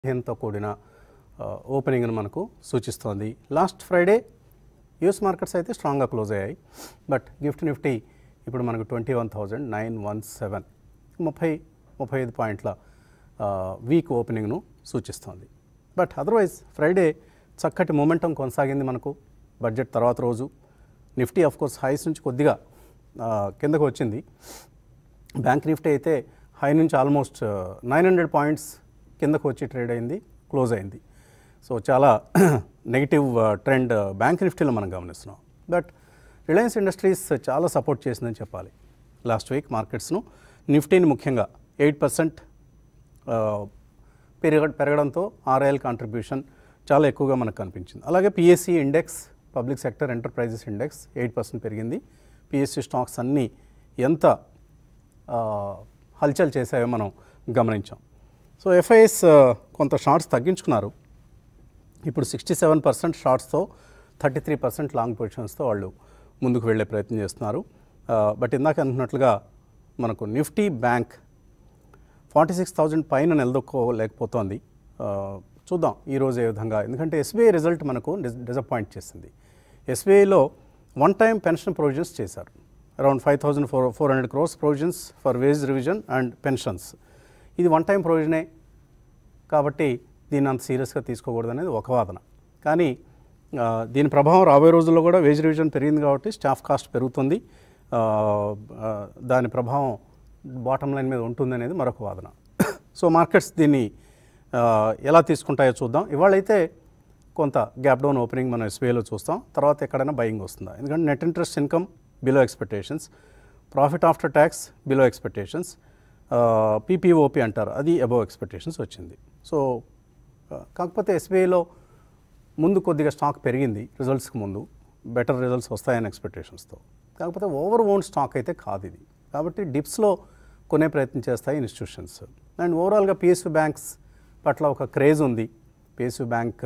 తో కూడిన ఓపెనింగ్ను మనకు సూచిస్తోంది. లాస్ట్ ఫ్రైడే యూఎస్ మార్కెట్స్ అయితే స్ట్రాంగ్గా క్లోజ్ అయ్యాయి. బట్ గిఫ్ట్ నిఫ్టీ ఇప్పుడు మనకు 21,917 35 పాయింట్ల వీక్ ఓపెనింగ్ను సూచిస్తోంది. బట్ అదర్వైజ్ ఫ్రైడే చక్కటి మొమెంటం కొనసాగింది. మనకు బడ్జెట్ తర్వాత రోజు నిఫ్టీ ఆఫ్కోర్స్ హైస్ నుంచి కొద్దిగా కిందకు వచ్చింది. బ్యాంక్ నిఫ్టీ అయితే హై నుంచి ఆల్మోస్ట్ 900 పాయింట్స్ కిందకు వచ్చి ట్రేడ్ అయింది, క్లోజ్ అయింది. సో చాలా నెగిటివ్ ట్రెండ్ బ్యాంక్ నిఫ్టీలో మనం గమనిస్తున్నాం. బట్ రిలయన్స్ ఇండస్ట్రీస్ చాలా సపోర్ట్ చేసిందని చెప్పాలి. లాస్ట్ వీక్ మార్కెట్స్ను నిఫ్టీని ముఖ్యంగా 8% పెరగడంతో ఆర్ఐఎల్ కాంట్రిబ్యూషన్ చాలా ఎక్కువగా మనకు కనిపించింది. అలాగే PSE index, public sector enterprises index 8% పెరిగింది. పిఎస్సి స్టాక్స్ అన్నీ ఎంత హల్చల్ చేసాయో మనం గమనించాం. సో ఎఫ్ఐఎస్ కొంత షార్ట్స్ తగ్గించుకున్నారు. ఇప్పుడు 67% షార్ట్స్తో 33% లాంగ్ పొజిషన్స్తో వాళ్ళు ముందుకు వెళ్ళే ప్రయత్నం చేస్తున్నారు. బట్ ఇందాక అనుకున్నట్లుగా మనకు నిఫ్టీ బ్యాంక్ 46,000 పైన నిలదొక్కోలేకపోతోంది. చూద్దాం ఈరోజు ఏ విధంగా, ఎందుకంటే ఎస్బీఐ రిజల్ట్ మనకు డిసప్పాయింట్ చేసింది. ఎస్బీఐలో వన్ టైం పెన్షన్ ప్రొవిజన్స్ చేశారు. Around 5,400 crores provisions for wage revision and pensions. ఇది వన్ టైం ప్రొవిజనే కాబట్టి దీన్ని అంత సీరియస్గా తీసుకోకూడదు అనేది ఒక వాదన. కానీ దీని ప్రభావం రాబోయే రోజుల్లో కూడా వేజ్ రివిజన్ పెరిగింది కాబట్టి స్టాఫ్ కాస్ట్ పెరుగుతుంది, దాని ప్రభావం బాటమ్ లైన్ మీద ఉంటుంది అనేది మరొక వాదన. సో మార్కెట్స్ దీన్ని ఎలా తీసుకుంటాయో చూద్దాం. ఇవాళైతే కొంత గ్యాప్ డౌన్ ఓపెనింగ్ మనం ఎస్బీఐలో చూస్తాం. తర్వాత ఎక్కడైనా బయింగ్ వస్తుందా, ఎందుకంటే net interest income below expectations, profit after tax below expectations, PPOP అంటారు, అది అబోవ్ ఎక్స్పెక్టేషన్స్ వచ్చింది. సో కాకపోతే ఎస్బీఐలో ముందు కొద్దిగా స్టాక్ పెరిగింది రిజల్ట్స్కి ముందు, బెటర్ రిజల్ట్స్ వస్తాయని ఎక్స్పెక్టేషన్స్తో. కాకపోతే ఓవర్ ఓన్ స్టాక్ అయితే కాదు ఇది, కాబట్టి డిప్స్లో కొనే ప్రయత్నం చేస్తాయి ఇన్స్టిట్యూషన్స్. అండ్ ఓవరాల్గా పిఎస్యూ బ్యాంక్స్ పట్ల ఒక క్రేజ్ ఉంది. పిఎస్యూ బ్యాంక్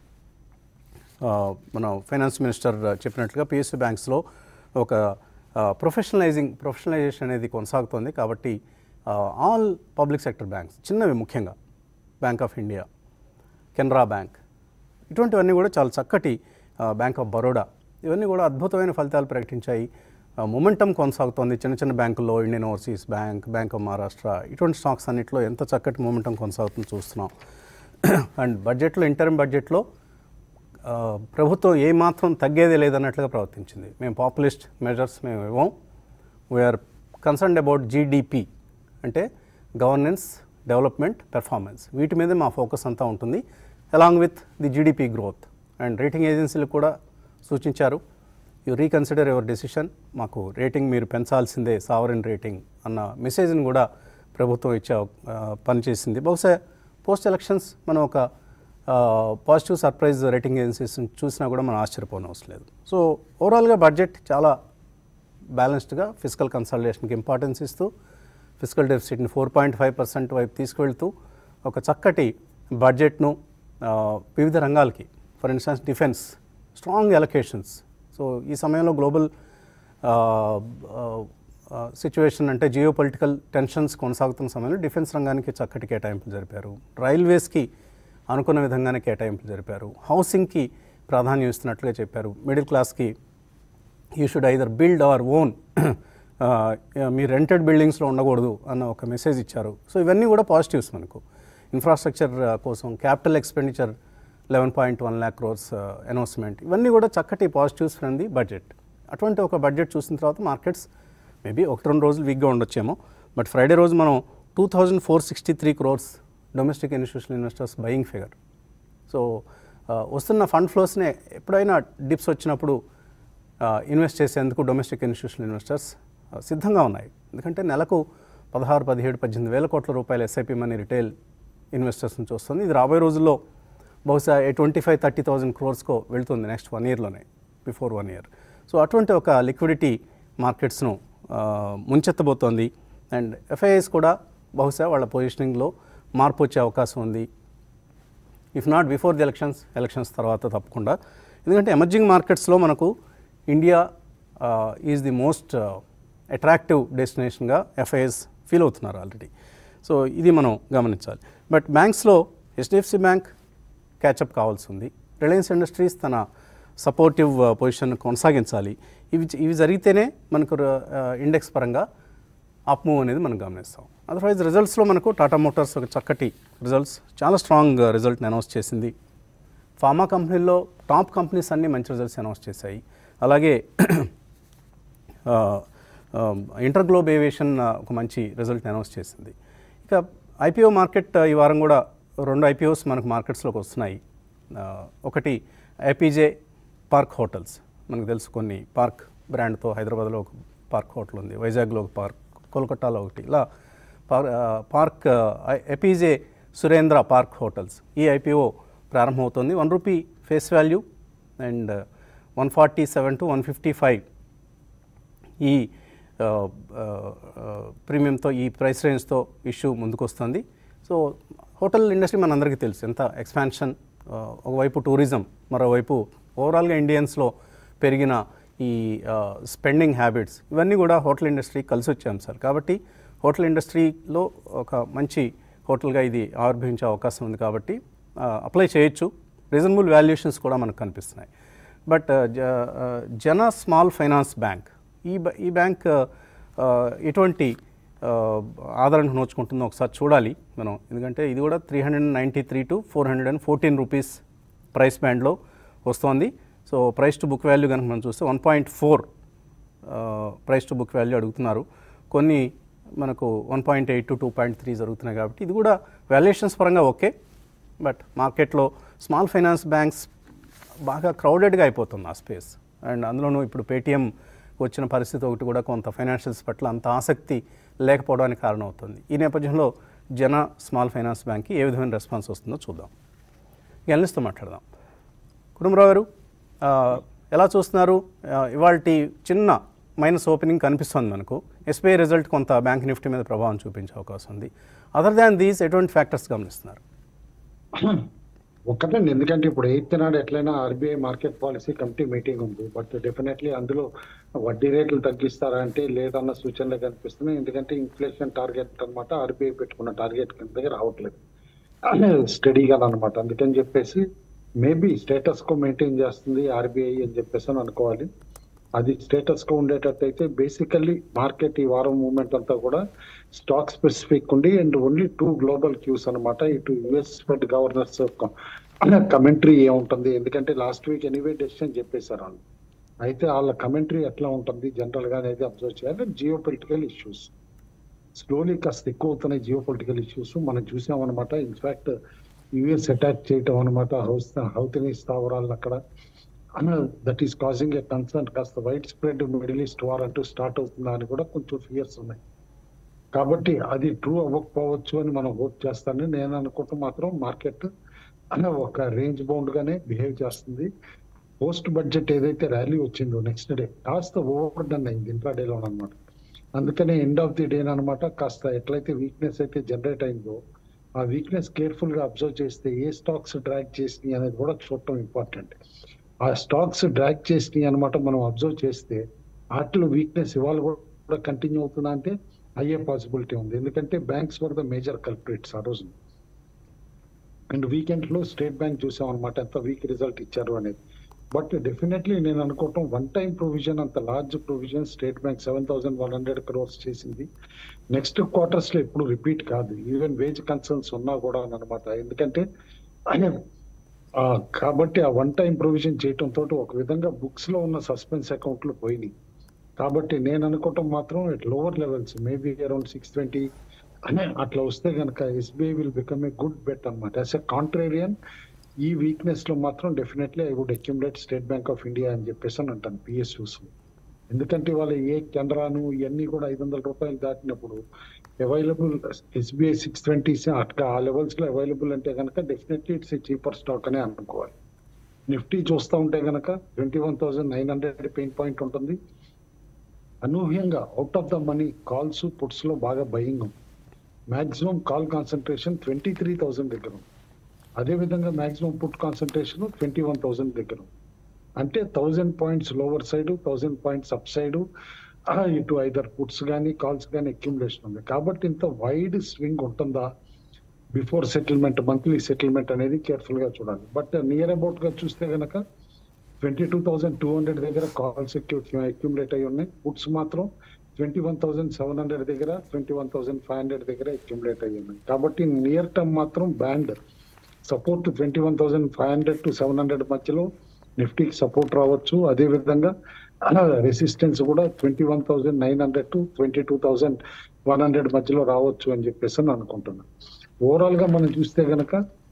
మన ఫైనాన్స్ మినిస్టర్ చెప్పినట్లుగా పిఎస్యూ బ్యాంక్స్లో ఒక ప్రొఫెషనలైజేషన్ అనేది కొనసాగుతోంది. కాబట్టి ఆల్ పబ్లిక్ సెక్టర్ బ్యాంక్స్, చిన్నవి ముఖ్యంగా Bank of India, Canara Bank, ఇటువంటివన్నీ కూడా చాలా చక్కటి, బ్యాంక్ ఆఫ్ బరోడా, ఇవన్నీ కూడా అద్భుతమైన ఫలితాలు ప్రకటించాయి. మొమెంటం కొనసాగుతోంది. చిన్న చిన్న బ్యాంకుల్లో Indian Overseas Bank, Bank of Maharashtra, ఇటువంటి స్టాక్స్ అన్నింటిలో ఎంత చక్కటి మొమెంటం కొనసాగుతుందో చూస్తున్నాం. అండ్ బడ్జెట్లో, ఇంటర్మ్ బడ్జెట్లో ప్రభుత్వం ఏమాత్రం తగ్గేదే లేదన్నట్లుగా ప్రవర్తించింది. మేము పాపులిస్ట్ మెజర్స్ మేము ఇవ్వం, వీఆర్ కన్సర్న్డ్ అబౌట్ జీడిపి, అంటే గవర్నెన్స్, డెవలప్మెంట్, పెర్ఫార్మెన్స్, వీటి మీదే మా ఫోకస్ అంతా ఉంటుంది, along with the GDP growth. And rating ఏజెన్సీలు కూడా సూచించారు, యూ రీకన్సిడర్ యువర్ డెసిషన్, మాకు రేటింగ్ మీరు పెంచాల్సిందే, సావరెన్ రేటింగ్ అన్న మెసేజ్ని కూడా ప్రభుత్వం ఇచ్చే పనిచేసింది. బహుశా పోస్ట్ ఎలక్షన్స్ మనం ఒక పాజిటివ్ సర్ప్రైజ్ రేటింగ్ ఏజెన్సీస్ చూసినా కూడా మనం ఆశ్చర్యపోనవసరం లేదు. సో ఓవరాల్గా బడ్జెట్ చాలా బ్యాలెన్స్డ్గా ఫిజికల్ కన్సాలిడేషన్కి ఇంపార్టెన్స్ ఇస్తూ, ఫిజికల్ డెఫిసిట్ని 4.5% వైపు తీసుకువెళ్తూ ఒక చక్కటి బడ్జెట్ను వివిధ రంగాలకి, for instance defence, strong allocations. So ఈ సమయంలో గ్లోబల్ సిచ్యువేషన్ అంటే జియో పొలిటికల్ టెన్షన్స్ కొనసాగుతున్న సమయంలో డిఫెన్స్ రంగానికి చక్కటి కేటాయింపులు జరిపారు. రైల్వేస్కి అనుకున్న విధంగానే కేటాయింపులు జరిపారు. హౌసింగ్కి ప్రాధాన్యం ఇస్తున్నట్లుగా చెప్పారు. మిడిల్ క్లాస్కి you should either build our own, మీ రెంటెడ్ బిల్డింగ్స్లో ఉండకూడదు అన్న ఒక మెసేజ్ ఇచ్చారు. సో ఇవన్నీ కూడా పాజిటివ్స్ మనకు. ఇన్ఫ్రాస్ట్రక్చర్ కోసం capital expenditure 11.1 lakh crores announcement, ఇవన్నీ కూడా చక్కటి పాజిటివ్స్ ఫ్రమ్ ది బడ్జెట్. అటువంటి ఒక బడ్జెట్ చూసిన తర్వాత మార్కెట్స్ మేబీ 1-2 రోజులు వీక్గా ఉండొచ్చేమో. బట్ ఫ్రైడే రోజు మనం 2,463 crores domestic institutional investors buying figure. So వస్తున్న ఫండ్ ఫ్లోస్నే ఎప్పుడైనా డిప్స్ వచ్చినప్పుడు ఇన్వెస్ట్ చేసేందుకు డొమెస్టిక్ ఇన్స్టిట్యూషనల్ ఇన్వెస్టర్స్ సిద్ధంగా ఉన్నాయి. ఎందుకంటే నెలకు 16, 17, 18 వేల కోట్ల రూపాయల ఎస్ఐపి మనీ రిటైల్ ఇన్వెస్టర్స్ నుంచి వస్తుంది. ఇది రాబోయే రోజుల్లో బహుశా 25,000-30,000 crores వెళ్తుంది నెక్స్ట్ 1 yearలోనే, బిఫోర్ 1 year. సో అటువంటి ఒక లిక్విడిటీ మార్కెట్స్ను ముంచెత్తబోతోంది. అండ్ ఎఫ్ఐఐస్ కూడా బహుశా వాళ్ళ పొజిషనింగ్లో మార్పు వచ్చే అవకాశం ఉంది. If not before the elections తర్వాత తప్పకుండా. ఎందుకంటే ఎమర్జింగ్ మార్కెట్స్లో మనకు India is the most attractive డెస్టినేషన్గా ఎఫ్ఐఎస్ ఫీల్ అవుతున్నారు ఆల్రెడీ. సో ఇది మనం గమనించాలి. బట్ బ్యాంక్స్లో హెచ్డిఎఫ్సి బ్యాంక్ క్యాచప్ కావాల్సి ఉంది. రిలయన్స్ ఇండస్ట్రీస్ తన సపోర్టివ్ పొజిషన్ కొనసాగించాలి. ఇవి జరిగితేనే మనకు ఇండెక్స్ పరంగా అప్ మూవ్ అనేది మనం గమనిస్తాం. అదర్వైజ్ రిజల్ట్స్లో మనకు టాటా మోటార్స్ ఒక చక్కటి రిజల్ట్స్, చాలా స్ట్రాంగ్ రిజల్ట్ని అనౌన్స్ చేసింది. ఫార్మా కంపెనీల్లో టాప్ కంపెనీస్ అన్నీ మంచి రిజల్ట్స్ అనౌన్స్ చేశాయి. అలాగే ఇంటర్గ్లోబ్ ఏవియేషన్ ఒక మంచి రిజల్ట్ అనౌన్స్ చేసింది. ఇక ఐపీఓ మార్కెట్ ఈ వారం కూడా 2 IPOs మనకు మార్కెట్స్లోకి వస్తున్నాయి. ఒకటి ఏపీజే పార్క్ హోటల్స్, మనకు తెలుసు కొన్ని పార్క్ బ్రాండ్తో హైదరాబాద్లో ఒక పార్క్ హోటల్ ఉంది, వైజాగ్లో ఒక పార్క్, కోల్కతాలో ఒకటి, ఇలా Park APJ Surendra Park Hotels ఈ ఐపీఓ ప్రారంభమవుతుంది. ₹1 ఫేస్ వాల్యూ అండ్ 147 to 155 ఈ ప్రీమియంతో, ఈ ప్రైస్ రేంజ్తో ఇష్యూ ముందుకు వస్తుంది. సో హోటల్ ఇండస్ట్రీ మనందరికీ తెలుసు ఎంత ఎక్స్పాన్షన్, ఒకవైపు టూరిజం, మరోవైపు ఓవరాల్గా ఇండియన్స్లో పెరిగిన ఈ స్పెండింగ్ హ్యాబిట్స్, ఇవన్నీ కూడా హోటల్ ఇండస్ట్రీ కలిసి వచ్చే అంశాలు. కాబట్టి హోటల్ ఇండస్ట్రీలో ఒక మంచి హోటల్గా ఇది ఆవిర్భవించే అవకాశం ఉంది. కాబట్టి అప్లై చేయొచ్చు. రీజనబుల్ వాల్యుయేషన్స్ కూడా మనకు కనిపిస్తున్నాయి. But Jana Small finance Bank, ఈ బ్యాంక్ ఎటువంటి ఆదరణ నోచుకుంటుందో ఒకసారి చూడాలి మనం. ఎందుకంటే ఇది కూడా 393 to 414 రూపీస్ ప్రైస్ బ్యాండ్లో వస్తోంది. So price to book value కనుక మనం చూస్తే 1.4 ప్రైస్ టు బుక్ వాల్యూ అడుగుతున్నారు. కొన్ని మనకు 1.8 to 2.3 జరుగుతున్నాయి. కాబట్టి ఇది కూడా వాల్యుయేషన్స్ పరంగా ఓకే. బట్ మార్కెట్లో స్మాల్ ఫైనాన్స్ బ్యాంక్స్ బాగా క్రౌడెడ్గా అయిపోతుంది ఆ స్పేస్. అండ్ అందులోనూ ఇప్పుడు పేటీఎం వచ్చిన పరిస్థితి ఒకటి కూడా కొంత ఫైనాన్షియల్స్ పట్ల అంత ఆసక్తి లేకపోవడానికి కారణం అవుతుంది. ఈ నేపథ్యంలో జన స్మాల్ ఫైనాన్స్ బ్యాంక్కి ఏ విధమైన రెస్పాన్స్ వస్తుందో చూద్దాం. ఎనలిస్ట్తో మాట్లాడదాం. కుటుంబరావు గారు, ఎలా చూస్తున్నారు? ఇవాళ చిన్న మైనస్ ఓపెనింగ్ కనిపిస్తుంది మనకు. ఎస్బీఐ రిజల్ట్ కొంత బ్యాంక్ నిఫ్టీ మీద ప్రభావం చూపించే అవకాశం ఉంది. అదర్ దాన్ దీస్ ఎటువంటి ఫ్యాక్టర్స్ గమనిస్తున్నారు? ఒక్కటండి, ఎందుకంటే ఇప్పుడు 8th నాడు ఎట్లయినా RBI market policy committee meeting ఉంది. బట్ డెఫినెట్లీ అందులో వడ్డీ రేట్లు తగ్గిస్తారా అంటే లేదన్న సూచనలు కనిపిస్తున్నాయి. ఎందుకంటే ఇన్ఫ్లేషన్ టార్గెట్ అనమాట ఆర్బీఐ పెట్టుకున్న టార్గెట్ కింద రావట్లేదు స్టడీగా అనమాట. అందుకని చెప్పేసి మేబీ స్టేటస్ కో మెయింటైన్ చేస్తుంది ఆర్బీఐ అని చెప్పేసి అని అనుకోవాలి. అది స్టేటస్ కో ఉండేటట్టయితే బేసికల్లీ మార్కెట్ ఈ వారం మూవ్మెంట్ అంతా కూడా స్టాక్ స్పెసిఫిక్ ఉండి అండ్ ఓన్లీ 2 గ్లోబల్ క్యూస్ అనమాట. ఇటు యుఎస్ ఫెడ్ గవర్నర్స్ కమెంటరీ ఏముంటుంది, ఎందుకంటే లాస్ట్ వీక్ ఎనీవే డెసిషన్ చెప్పేశారు వాళ్ళు. అయితే వాళ్ళ కమెంటరీ ఎట్లా ఉంటుంది జనరల్ గా అనేది అబ్జర్వ్ చేయాలి. జియో పొలిటికల్ ఇష్యూస్ స్లోలీ కాస్త ఎక్కువ అవుతున్నాయి. జియో పొలిటికల్ ఇష్యూస్ మనం చూసామన్నమాట. ఇన్ఫాక్ట్ యుఎస్ అటాక్ చేయటం అనమాట హౌతీ స్థావరాలను అక్కడ, that is causing a concern. కాస్త wide spread Middle East war అంటూ స్టార్ట్ అవుతుందా అని కూడా కొంచెం ఫియర్స్ ఉన్నాయి. కాబట్టి అది ట్రూ అవ్వకపోవచ్చు అని మనం హోప్ చేస్తానని నేను అనుకుంటూ మాత్రం మార్కెట్ ఒక రేంజ్ బౌండ్ గానే బిహేవ్ చేస్తుంది. పోస్ట్ బడ్జెట్ ఏదైతే ర్యాలీ వచ్చిందో నెక్స్ట్ డే కాస్త ఓవర్ డన్ అయింది ఇంట్రాడేలో అనమాట. అందుకనే ఎండ్ ఆఫ్ ది డే అనమాట కాస్త ఎట్లయితే వీక్నెస్ అయితే జనరేట్ అయిందో ఆ వీక్నెస్ కేర్ఫుల్ గా అబ్జర్వ్ చేస్తే ఏ స్టాక్స్ డ్రాగ్ చేసినాయి అనేది కూడా చూడటం ఇంపార్టెంట్. ఆ స్టాక్స్ డ్రాగ్ చేసినాయి అనమాట మనం అబ్జర్వ్ చేస్తే వాటిలో వీక్నెస్ ఇవాళ కూడా కంటిన్యూ అవుతుందా అంటే అయ్యే పాసిబిలిటీ ఉంది. ఎందుకంటే banks were the major culprits ఆ రోజు. అండ్ వీకెండ్ లో స్టేట్ బ్యాంక్ చూసాం అనమాట ఎంత వీక్ రిజల్ట్ ఇచ్చారు అనేది. బట్ డెఫినెట్లీ నేను అనుకోవటం వన్ టైం ప్రొవిజన్, అంత large provision State Bank 7,100 crores చేసింది. నెక్స్ట్ క్వార్టర్స్ లో ఎప్పుడు రిపీట్ కాదు, ఈవెన్ వేజ్ కన్సర్న్స్ ఉన్నా కూడా అనమాట. ఎందుకంటే కాబట్టి ఆ వన్ టైం ప్రొవిజన్ చేయటంతో ఒక విధంగా బుక్స్ లో ఉన్న సస్పెన్స్ అకౌంట్లు పోయినాయి. కాబట్టి నేను అనుకోవటం మాత్రం at lower levels maybe around 620 అనే అట్లా వస్తే కనుక SBI will become a good bet అనమాట. యాజ్ ఎ కాంట్రేరియన్ ఈ వీక్నెస్ లో మాత్రం definitely I would accumulate State Bank of India అని చెప్పేసి అని అంటాను పిఎస్యూస్. ఎందుకంటే వాళ్ళు ఏ కెనరాను ఇవన్నీ కూడా 500 రూపాయలు దాటినప్పుడు అవైలబుల్ ఎస్బీఐ 620 అట్లా ఆ లెవెల్స్ లో అవైలబుల్ అంటే కనుక definitely it's a cheaper stock అనే అనుకోవాలి. నిఫ్టీ చూస్తూ ఉంటే కనుక 21,900 పెయిన్ పాయింట్ ఉంటుంది. అనూహ్యంగా out of the money calls puts లో బాగా బయింగ్ ఉంది. మాక్సిమం కాల్ కాన్సన్ట్రేషన్ 23,000 దగ్గర ఉంది. అదేవిధంగా మాక్సిమం పుట్ కాన్సన్ట్రేషన్ 21,000 దగ్గర ఉంది. అంటే 1,000 points lower side, 1,000 points up side ఇటు ఐదర్ పుట్స్ కానీ కాల్స్ కానీ అక్యుములేషన్ ఉంది. కాబట్టి ఇంత వైడ్ స్వింగ్ ఉంటుందా బిఫోర్ సెటిల్మెంట్ మంత్లీ సెటిల్మెంట్ అనేది కేర్ఫుల్ గా చూడాలి. బట్ నియర్ అబౌట్ గా చూస్తే గనక 22,200 దగ్గర కాల్స్ అక్యూములేట్ అయి ఉన్నాయి. పుట్స్ మాత్రం 21,700 దగ్గర 21,500 దగ్గర అక్యూములేట్ అయి ఉన్నాయి. కాబట్టి నియర్ టర్మ్ మాత్రం బ్యాండ్ సపోర్ట్ 21,500 to 700 మధ్యలో నిఫ్టీకి సపోర్ట్ రావచ్చు. అదేవిధంగా రెసిస్టెన్స్ కూడా 21,900 to 22,100 మధ్యలో రావచ్చు అని చెప్పేసి అని అనుకుంటున్నాను. ఓవరాల్ గా మనం చూస్తే గనక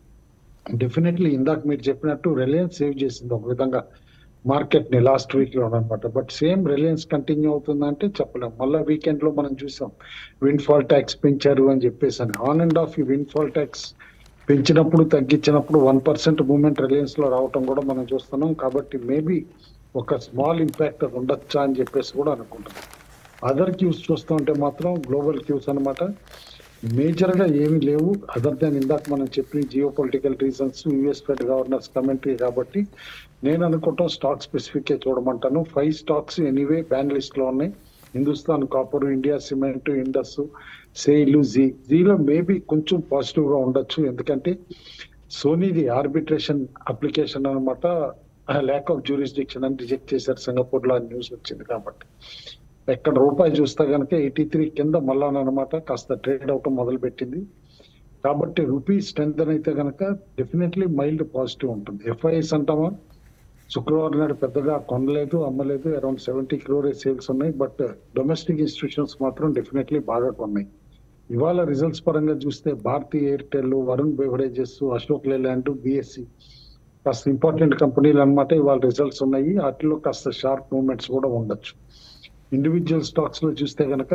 డెఫినెట్లీ ఇందాక మీరు చెప్పినట్టు రిలయన్స్ సేవ్ చేసింది ఒక విధంగా మార్కెట్ ని లాస్ట్ వీక్ లో అనమాట. బట్ సేమ్ రిలయన్స్ కంటిన్యూ అవుతుందంటే చెప్పలేం. మళ్ళీ వీకెండ్ లో మనం చూసాం విండ్ ఫాల్ ట్యాక్స్ పెంచారు అని చెప్పేసి అని. ఆన్ అండ్ ఆఫ్ ఈ విండ్ ఫాల్ ట్యాక్స్ పెంచినప్పుడు తగ్గించినప్పుడు 1% మూవ్మెంట్ రిలయన్స్ లో రావటం కూడా మనం చూస్తున్నాం. కాబట్టి మేబీ ఒక స్మాల్ ఇంపాక్ట్ ఉండొచ్చా అని చెప్పేసి కూడా అనుకుంటున్నాం. అదర్ క్యూస్ చూస్తుంటే మాత్రం గ్లోబల్ క్యూస్ అనమాట మేజర్ గా ఏమీ లేవు. అదర్ దాన్ ఇందాక మనం చెప్పిన geopolitical reasons, US Fed governors commentary. కాబట్టి నేను అనుకుంటాం స్టాక్ స్పెసిఫిక్ చూడమంటాను. 5 స్టాక్స్ ఎనీవే బ్యాన్ లిస్ట్ లో ఉన్నాయి. Hindustan Copper, India Cement, Indus, SAIL, జీలో మేబీ కొంచెం పాజిటివ్ గా ఉండొచ్చు. ఎందుకంటే సోనీది ఆర్బిట్రేషన్ అప్లికేషన్ అనమాట ల్యాక్ ఆఫ్ జ్యూరిస్డిక్షన్ అని రిజెక్ట్ చేశారు సింగపూర్ లో న్యూస్ వచ్చింది. కాబట్టి ఎక్కడ రూపాయి చూస్తే కనుక 83 కింద మళ్ళానమాట కాస్త ట్రేడ్ అవటం మొదలు పెట్టింది. కాబట్టి రూపీ స్ట్రెంత్ అయితే కనుక డెఫినెట్లీ మైల్డ్ పాజిటివ్ ఉంటుంది. ఎఫ్ఐఎస్ అంటామా శుక్రవారం నాడు పెద్దగా కొనలేదు, అమ్మలేదు. అరౌండ్ 70 crore సేల్స్ ఉన్నాయి. బట్ డొమెస్టిక్ ఇన్స్టిట్యూషన్స్ మాత్రం డెఫినెట్లీ బాగా కొన్నాయి. ఇవాళ రిజల్ట్స్ పరంగా చూస్తే Bharti Airtel, Varun Beverages, Ashok Leyland, BSE కాస్త ఇంపార్టెంట్ కంపెనీలు అనమాట. ఇవాళ రిజల్ట్స్ ఉన్నాయి. వాటిలో కాస్త షార్ప్ మూవ్మెంట్స్ కూడా ఉండొచ్చు. ఇండివిజువల్ స్టాక్స్ లో చూస్తే గనక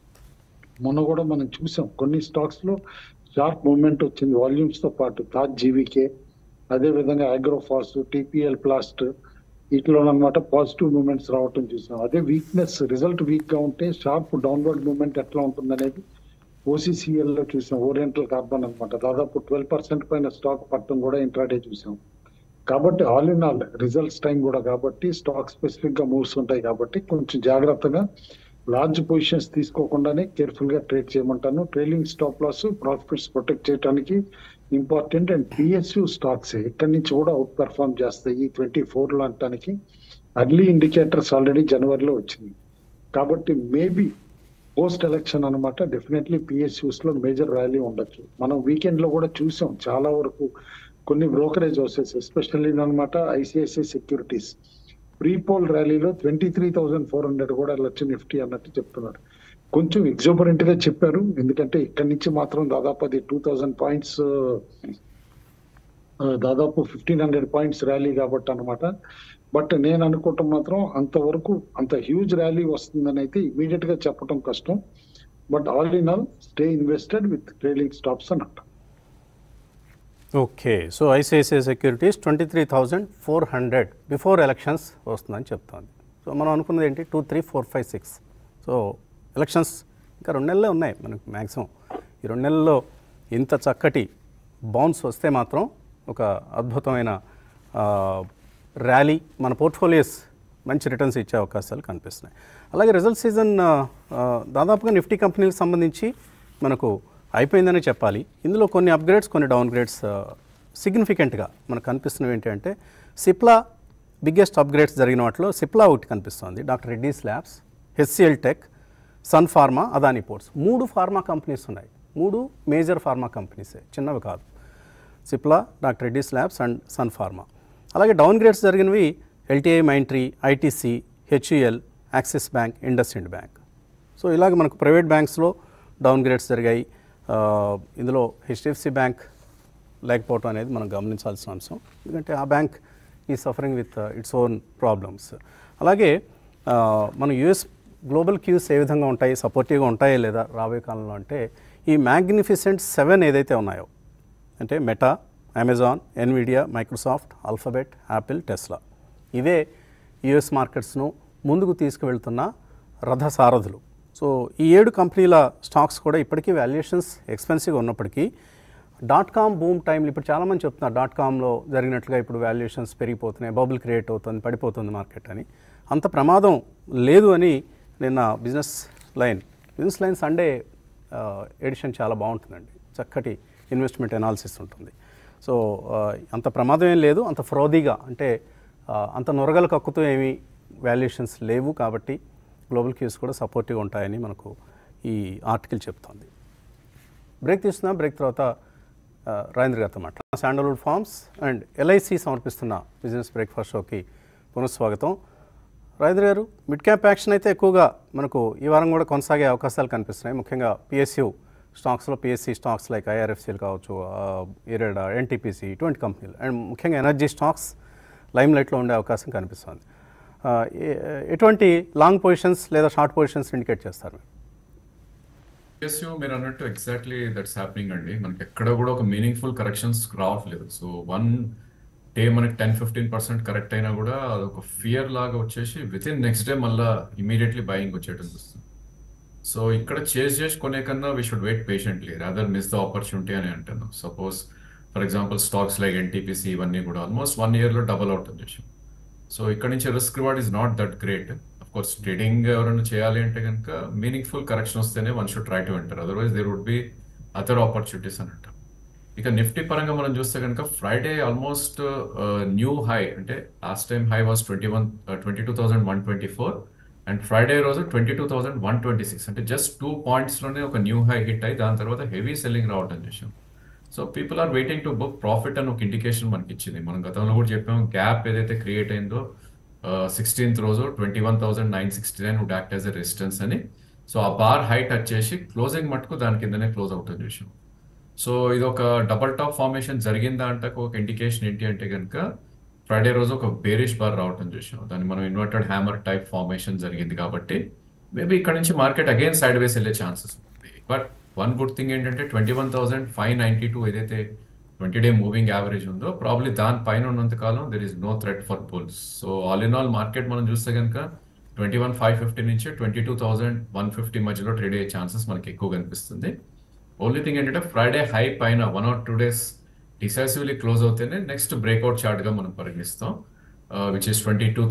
మొన్న కూడా మనం చూసాం కొన్ని స్టాక్స్ లో షార్ప్ మూవ్మెంట్ వచ్చింది వాల్యూమ్స్ తో పాటు. తాజ్ జీవీకే, అదే విధంగా అగ్రోఫాస్, టిపిఎల్ ప్లాస్ట్ వీటిలో అనమాట పాజిటివ్ మూవ్మెంట్స్ రావటం చూసాం. అదే వీక్నెస్ రిజల్ట్ వీక్ గా ఉంటే షార్ప్ డౌన్వర్డ్ మూవ్మెంట్ ఎట్లా ఉంటుంది అనేది ఓసీసీఎల్ లో చూసాం. ఓరియంటల్ కార్బన్ అనమాట దాదాపు 12% పైన స్టాక్ పట్టడం కూడా ఇంట్రాడే చూసాం. కాబట్టి all in all results time కూడా కాబట్టి స్టాక్ స్పెసిఫిక్ గా మూవ్స్ ఉంటాయి. కాబట్టి కొంచెం జాగ్రత్తగా లార్జ్ పొజిషన్స్ తీసుకోకుండానే కేర్ఫుల్ గా ట్రేడ్ చేయమంటాను. Trailing stop loss, profits protect చేయడానికి ఇంపార్టెంట్. అండ్ పిఎస్యూ స్టాక్స్ ఇక్కడి నుంచి కూడా అవుట్ పెర్ఫార్మ్ చేస్తాయి. 24 లో అంటానికి అర్లీ ఇండికేటర్స్ ఆల్రెడీ జనవరిలో వచ్చింది. కాబట్టి మేబీ పోస్ట్ ఎలక్షన్ అనమాట డెఫినెట్లీ పిఎస్యూస్ లో మేజర్ ర్యాలీ ఉండొచ్చు. మనం వీకెండ్ లో కూడా చూసాం చాలా వరకు కొన్ని బ్రోకరేజ్ హౌసెస్ ఎస్పెషల్లీ అనమాట ఐసిఐసిఐ సెక్యూరిటీస్ ప్రీపోల్ ర్యాలీలో 23,400 కూడా వెళ్ళొచ్చు నిఫ్టీ అన్నట్టు చెప్తున్నారు. కొంచెం ఎగ్జోబరెంట్ గా చెప్పారు. ఎందుకంటే ఇక్కడి నుంచి మాత్రం దాదాపు అది 2,000 పాయింట్స్ దాదాపు 1,500 పాయింట్స్ ర్యాలీ కాబట్టి అనమాట. బట్ నేను అనుకోవటం మాత్రం అంతవరకు అంత హ్యూజ్ ర్యాలీ వస్తుందని అయితే ఇమీడియట్ గా చెప్పడం కష్టం. But all in all stay invested with trailing stops అని అంటాం. Okay, so ICICI Securities 23,400 before elections వస్తుందని చెప్తోంది. సో మనం అనుకున్నది ఏంటి 2, 3, 4, 5, 6. సో ఎలక్షన్స్ ఇంకా 2 నెలలే ఉన్నాయి మనకు మ్యాక్సిమం. ఈ 2 నెలల్లో ఇంత చక్కటి బౌన్స్ వస్తే మాత్రం ఒక అద్భుతమైన ర్యాలీ మన పోర్ట్ఫోలియోస్ మంచి రిటర్న్స్ ఇచ్చే అవకాశాలు కనిపిస్తున్నాయి. అలాగే రిజల్ట్ సీజన్ దాదాపుగా నిఫ్టీ కంపెనీలకు సంబంధించి మనకు అయిపోయిందని చెప్పాలి. ఇందులో కొన్ని అప్గ్రేడ్స్, కొన్ని డౌన్ గ్రేడ్స్ సిగ్నిఫికెంట్గా మనకు కనిపిస్తున్నవి ఏంటంటే సిప్లా బిగ్గెస్ట్ అప్గ్రేడ్స్ జరిగిన వాటిలో సిప్లా ఒకటి కనిపిస్తుంది, Doctor Reddy's Labs, HCL Tech, Sun Pharma, Adani Ports. 3 pharma companies ఉన్నాయి. 3 మేజర్ ఫార్మా కంపెనీసే, చిన్నవి కాదు. Cipla, Doctor Reddy's Labs and Sun Pharma. అలాగే డౌన్ గ్రేడ్స్ జరిగినవి LTI, Mindtree, ITC, HUL, Axis Bank, IndusInd Bank. So ఇలాగ మనకు ప్రైవేట్ బ్యాంక్స్లో డౌన్ గ్రేడ్స్ జరిగాయి. ఇందులో హెచ్డిఎఫ్సి బ్యాంక్ లేకపోవటం అనేది మనం గమనించాల్సిన అంశం. ఎందుకంటే ఆ బ్యాంక్ ఈ suffering with its own problems. అలాగే మన యుఎస్ గ్లోబల్ క్యూస్ ఏ విధంగా ఉంటాయి, సపోర్టివ్గా ఉంటాయో లేదా రాబోయే కాలంలో అంటే ఈ మ్యాగ్నిఫిసెంట్ 7 ఏదైతే ఉన్నాయో అంటే Meta, Amazon, Nvidia, Microsoft, Alphabet, Apple, Tesla, ఇవే యుఎస్ మార్కెట్స్ను ముందుకు తీసుకువెళ్తున్న రథసారథులు. సో ఈ 7 కంపెనీల స్టాక్స్ కూడా ఇప్పటికీ వాల్యుయేషన్స్ ఎక్స్పెన్సివ్గా ఉన్నప్పటికీ .com బూమ్ టైంలో ఇప్పుడు చాలామంది చెప్తున్నారు .comలో జరిగినట్లుగా ఇప్పుడు వాల్యుయేషన్స్ పెరిగిపోతున్నాయి, బబుల్ క్రియేట్ అవుతుంది, పడిపోతుంది మార్కెట్ అని. అంత ప్రమాదం లేదు అని నిన్న బిజినెస్ లైన్ సండే ఎడిషన్ చాలా బాగుంటుందండి, చక్కటి ఇన్వెస్ట్మెంట్ ఎనాలిసిస్ ఉంటుంది. సో అంత ప్రమాదం ఏం లేదు, అంత ఫ్రోదీగా అంటే అంత నొరగలు కక్కుతూ ఏమీ వాల్యుయేషన్స్ లేవు, కాబట్టి గ్లోబల్ క్యూస్ కూడా సపోర్టివ్గా ఉంటాయని మనకు ఈ ఆర్టికల్ చెప్తోంది. బ్రేక్ తీసుకున్నా, బ్రేక్ తర్వాత రాజేంద్ర గారితో మాట్లాడారు. శాండల్వుడ్ ఫార్మ్స్ అండ్ ఎల్ఐసి సమర్పిస్తున్న బిజినెస్ బ్రేక్ఫాస్ట్ షోకి పునఃస్వాగతం. రాజేంద్ర గారు, మిడ్ క్యాప్ యాక్షన్ అయితే ఎక్కువగా మనకు ఈ వారం కూడా కొనసాగే అవకాశాలు కనిపిస్తున్నాయి. ముఖ్యంగా పిఎస్యు స్టాక్స్లో పిఎస్సి స్టాక్స్ లైక్ ఐఆర్ఎఫ్సీలు కావచ్చు, ఇరెడా, ఎన్టీపీసీ, ఇటువంటి కంపెనీలు అండ్ ముఖ్యంగా ఎనర్జీ స్టాక్స్ లైమ్ లైట్లో ఉండే అవకాశం కనిపిస్తుంది. ఎటువంటి లాంగ్ పొజిషన్స్ లేదా షార్ట్ పొజిషన్స్ ఇండికేట్ చేస్తారు? పిఎస్యు మీరు అన్నట్టు ఎగ్జాక్ట్లీ దట్స్ హ్యాపెనింగ్ అండి. మనకి ఎక్కడ కూడా ఒక మీనింగ్ఫుల్ కరెక్షన్స్ రావట్లేదు. సో వన్ డే మనకి 10-15% కరెక్ట్ అయినా కూడా అదొక ఫియర్ లాగా వచ్చేసి విత్ ఇన్ నెక్స్ట్ డే మళ్ళీ ఇమీడియట్లీ బయింగ్ వచ్చేయడం చూస్తుంది. సో ఇక్కడ చేసి కొనే కన్నా we should wait patiently rather miss the opportunity అని అంటాను. Suppose for example stocks like NTPC ఇవన్నీ కూడా ఆల్మోస్ట్ 1 yearలో డబల్ అవుట్ వచ్చేసి. సో ఇక్కడ నుంచి risk reward is not that great. Of course trading ఎవరైనా చేయాలి అంటే కనుక మీనింగ్ఫుల్ కరెక్షన్ వస్తేనే one should try to enter, otherwise there would be other opportunities అని అంటారు. ఇక నిఫ్టీ పరంగా మనం చూస్తే కనుక ఫ్రైడే ఆల్మోస్ట్ న్యూ హై, అంటే last time high was 22,124 and Friday రోజు 22,126, అంటే జస్ట్ 2 pointsలోనే ఒక న్యూ హై హిట్ అయ్యి దాని తర్వాత హెవీ సెల్లింగ్ రావడం చేసాం. So people are waiting to book profit అని ఒక ఇండికేషన్ మనకి ఇచ్చింది. మనం గతంలో కూడా చెప్పాము, గ్యాప్ ఏదైతే క్రియేట్ అయిందో 16th రోజు 21,969 would act as a resistance అని. సో ఆ బార్ హై టచ్ చేసి క్లోజింగ్ మటుకు దాని కిందనే క్లోజ్ అవుతుంది చూసాం. సో ఇది ఒక డబల్ టాప్ ఫార్మేషన్ జరిగిందా అంటే ఒక ఇండికేషన్ ఏంటి అంటే కనుక ఫ్రైడే రోజు ఒక బేరిష్ బార్ రావటం చూసాం. దాన్ని మనం ఇన్వర్టెడ్ హ్యామర్ టైప్ ఫార్మేషన్ జరిగింది కాబట్టి మేబీ ఇక్కడ నుంచి మార్కెట్ అగైన్ సైడ్ వేస్ వెళ్ళే ఛాన్సెస్ ఉంది. బట్ వన్ గుడ్ థింగ్ ఏంటంటే 21,592 ఏదైతే 20-day మూవింగ్ యావరేజ్ ఉందో ప్రాబ్లీ దాని పైన ఉన్నంత కాలం there is no threat for bulls. So all in all market మనం చూస్తే కనుక 21,550 నుంచి 22,150 మధ్యలో ట్రేడ్ అయ్యే ఛాన్సెస్ మనకి ఎక్కువ కనిపిస్తుంది. ఓన్లీ థింగ్ ఏంటంటే ఫ్రైడే హై పైన 1 or 2 days డిసైసివ్లీ క్లోజ్ అవుతేనే నెక్స్ట్ బ్రేక్అవుట్ చార్ట్గా మనం పరిగణిస్తాం, విచ్ ఇస్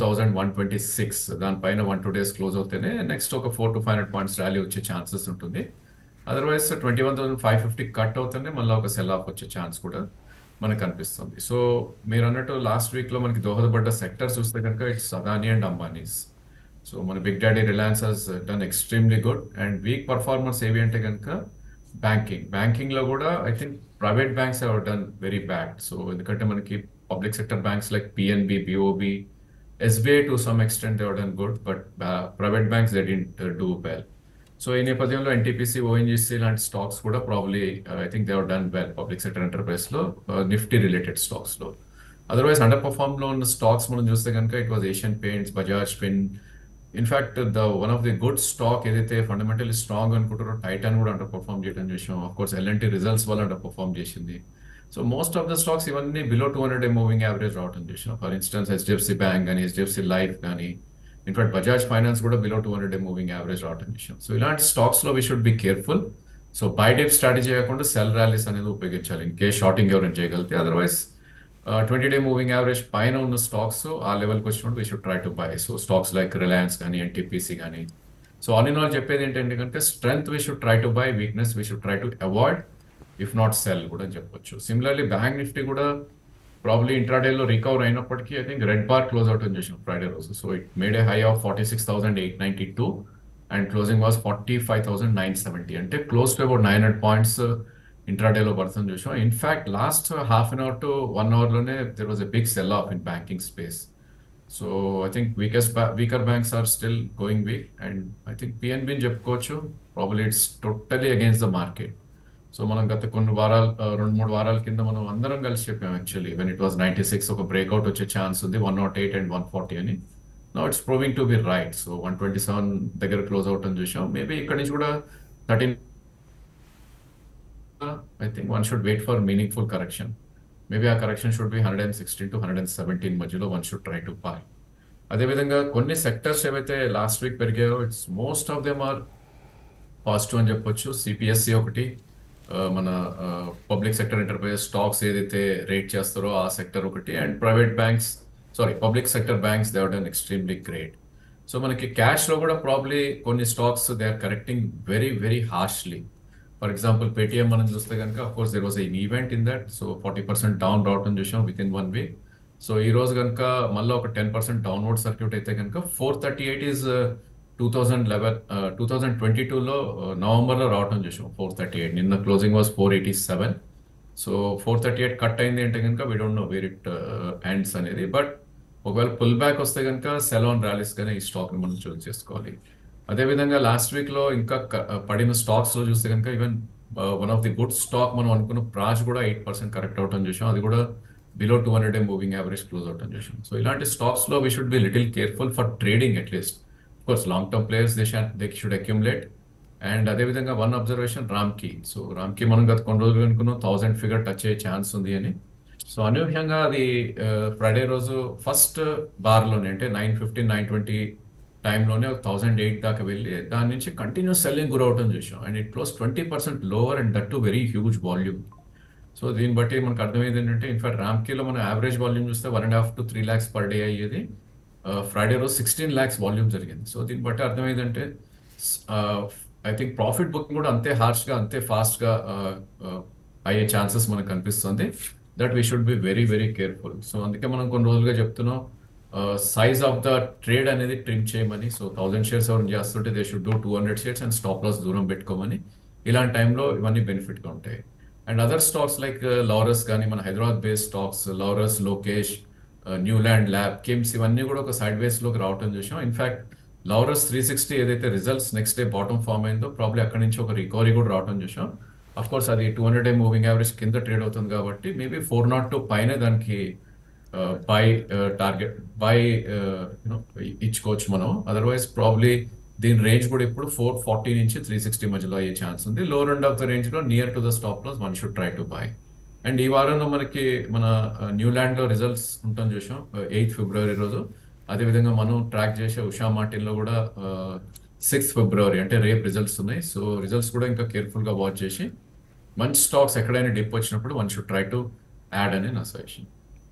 22,126. దానిపైన 1-2 days క్లోజ్ అవుతేనే నెక్స్ట్ ఒక 400-500 points ర్యాలీ వచ్చే ఛాన్సెస్ ఉంటుంది. అదర్వైజ్ 21,550 కట్ అవుతేనే మళ్ళీ ఒక సెల్ ఆఫ్ వచ్చే ఛాన్స్ కూడా మనకు కనిపిస్తుంది. సో మీరు అన్నట్టు లాస్ట్ వీక్లో మనకి దోహదపడ్డ సెక్టర్స్ చూస్తే కనుక it's Adani and Ambanis. So మన big daddy Reliance has done extremely good. And weak performers ఏవి అంటే కనుక బ్యాంకింగ్లో కూడా I think private banks have done very bad. So ఎందుకంటే మనకి public sector banks like PNB, BOB, SBI to some extent they done good, but private banks they didn't do well. So ఈ నేపథ్యంలో NTPC, ONGC లాంటి stocks కూడా probably I think they have done well public sector ఎంటర్ప్రైజ్లో, Nifty related స్టాక్స్లో. Otherwise అండర్ పర్ఫార్మ్లో ఉన్న stocks మనం చూస్తే కనుక it was Asian Paints, Bajaj Fin. In fact one of the good stock ఏదైతే ఫండమెంటల్లీ స్ట్రాంగ్ అనుకుంటారో టైటాన్ కూడా అండర్ పర్ఫార్మ్ చేయడం చేసాం. ఆఫ్ కోర్స్ ఎల్ఎన్టీ రిజల్ట్స్ వల్ల అండర్ పర్ఫార్మ్ చేసింది. So most of the stocks ఇవన్నీ బిలో 200-day మూవింగ్ యావరేజ్ రావడం చేసాం. ఫర్ ఇన్స్టెన్స్ హెచ్డిఎఫ్సి బ్యాంక్ కానీ, హెచ్డిఎఫ్సి లైఫ్ కానీ, ఇన్ఫాక్ట్ బజాజ్ ఫైనాన్స్ కూడా బిలో 200-day మూవింగ్ యావరేజ్ రావడం చేసాం. సో ఇలాంటి స్టాక్స్లో we should be careful. So buy dip strategy కాకుండా సెల్ ర్యాలీస్ అనేది ఉపయోగించాలి ఇన్ కేస్ షార్టింగ్ ఎవరైనా చేయగలిగితే. అదర్వైజ్ 20-day మూవింగ్ యావరేజ్ పైన ఉన్న స్టాక్స్ ఆ లెవెల్కి వచ్చినప్పుడు we should try to buy. So stocks like Reliance కానీ, ఎన్టీపీసీ కానీ. సో ఆల్ ఇన్ ఆల్ చెప్పేది ఏంటంటే strength we should try to buy, weakness we should try to avoid, if not sell కూడా చెప్పొచ్చు. సిమిలర్లీ బ్యాంక్ నిఫ్టీ కూడా ప్రాబ్లీ ఇంట్రాడేలో recover అయినప్పటికీ I think red bar close out అని చేసాం ఫ్రైడే రోజు. So it made a high of 46,892 and closing was 45,970, అంటే close to about 900 points ఇంట్రాడేలో పడుతుంది చూసాం. In fact last half an hour to 1 hourలోనే there was a big sell off in banking space. So I think weaker banks are still going weak and I think పిఎన్బిని చెప్పుకోవచ్చు probably it's totally against the market. So మనం గత కొన్ని వారాలు 2-3 వారాల కింద మనం అందరం కలిసి చెప్పాం యాక్చువల్లీ వెన్ ఇట్ వాజ్ 96 ఒక బ్రేక్అవుట్ వచ్చే ఛాన్స్ ఉంది, 108 and 140 అని. Now it's proving to be right. So 127 దగ్గర క్లోజ్ అవుట్ అని చూసాం. మేబీ ఇక్కడ నుంచి కూడా 13 I think one should wait for meaningful correction. Maybe our correction should be 116 to 117 మధ్యలో one should try to buy. అదేవిధంగా కొన్ని సెక్టర్స్ ఏవైతే లాస్ట్ వీక్ పెరిగాయో it's most of them are positive అని చెప్పొచ్చు. సిపిఎస్సి ఒకటి, మన పబ్లిక్ సెక్టర్ ఎంటర్ప్రైజెస్ స్టాక్స్ ఏదైతే రేట్ చేస్తారో ఆ సెక్టర్ ఒకటి, and public sector banks they have done extremely great. So మనకి క్యాష్లో కూడా ప్రాబ్లీ కొన్ని stocks they are correcting very very harshly. For example Paytm మనం చూస్తే కనుక of course there was an event in that, so 40% down రావటం చూసాం with in 1 week. So ఈ రోజు కనుక మళ్ళీ ఒక 10% డౌన్వర్డ్ సర్క్యూట్ అయితే కనుక 438 ఈజ్ 2022లో నవంబర్లో రావటం చూసాం 438. నిన్న క్లోజింగ్ వాజ్ 487. సో 438 కట్ అయింది అంటే కనుక we don't know where it ends అనేది. బట్ ఒకవేళ పుల్ బ్యాక్ వస్తే కనుక సెల్ ఆన్ ర్యాలీస్ గానే ఈ స్టాక్ ని మనం చూస్ చేసుకోవాలి. అదేవిధంగా లాస్ట్ వీక్ లో ఇంకా పడిన స్టాక్స్ లో చూస్తే కనుక even one of the good stock మనం అనుకున్న ప్రాజ్ కూడా 8% కరెక్ట్ అవటం చూసాం. అది కూడా బిలో 200 మూవింగ్ యావరేజ్ క్లోజ్ అవటం చూసాం. సో ఇలాంటి స్టాక్స్ లో we should be little careful for trading at least. Of course long term players they should accumulate. And అదేవిధంగా one observation Ramky. So Ramky మనం గత కొన్ని రోజులు అనుకున్నాం 1000 ఫిగర్ టచ్ అయ్యే ఛాన్స్ ఉంది అని. సో అనూహ్యంగా అది ఫ్రైడే రోజు ఫస్ట్ బార్లోనే అంటే 9:15, 9:20 టైంలోనే 1008 దాకా వెళ్ళి దాని నుంచి కంటిన్యూస్ సెల్లింగ్ గురవటం చూసాం. And it close 20% lower and that to very huge volume. So దీన్ని బట్టి మనకు అర్థమైంది ఏంటంటే ఇన్ఫాక్ట్ రామ్కీలో మన యావరేజ్ వాల్యూమ్ చూస్తే 1.5 to 3 lakhs పర్ డే అయ్యేది. ఫ్రైడే రోజు 16 lakhs వాల్యూమ్ జరిగింది. సో దీన్ని బట్టి అర్థమైందంటే ఐ థింక్ ప్రాఫిట్ బుకింగ్ కూడా అంతే హార్ష్గా అంతే ఫాస్ట్గా అయ్యే ఛాన్సెస్ మనకు కనిపిస్తుంది. That we should be very very careful. So అందుకే మనం కొన్ని రోజులుగా చెప్తున్నాం సైజ్ ఆఫ్ ద ట్రేడ్ అనేది ట్రిమ్ చేయమని. సో 1000 shares ఎవరు చేస్తుంటే they should do 200 shares and stop loss దూరం పెట్టుకోమని. ఇలాంటి టైంలో ఇవన్నీ బెనిఫిట్గా ఉంటాయి. And other stocks like Laurus కానీ మన Hyderabad based stocks Laurus, Lokesh, Neuland lab, KIMS ఇవన్నీ కూడా ఒక సైడ్ వేస్లోకి రావటం చూసాం. ఇన్ఫాక్ట్ లౌరస్ 360 ఏదైతే results next day bottom form అయిందో ప్రాబ్లీ అక్కడి నుంచి ఒక రికవరీ కూడా రావటం చూసాం. అఫ్ కోర్స్ అది 200 మూవింగ్ యావరేజ్ కింద ట్రేడ్ అవుతుంది కాబట్టి మేబీ 402 పైన దానికి బై టార్గెట్ బై ఇచ్చుకోవచ్చు మనం. అదర్వైజ్ ప్రాబ్లీ దీని రేంజ్ కూడా ఇప్పుడు 440 నుంచి 360 మధ్యలో అయ్యే ఛాన్స్ ఉంది. Lower end of the range లో near to the stop loss one should try to buy. And ఈ వారంలో మనకి మన న్యూల్యాండ్ లో రిజల్ట్స్ ఉంటాం చూసాం 8th February రోజు. అదేవిధంగా మనం ట్రాక్ చేసే ఉషా మార్టిన్ లో కూడా 6th February అంటే రేపు రిజల్ట్స్ ఉన్నాయి. సో రిజల్ట్స్ కూడా ఇంకా కేర్ఫుల్ గా వాచ్ చేసి మంచి స్టాక్స్ ఎక్కడైనా డిప్ వచ్చినప్పుడు one should try to add అని నా సజెషన్.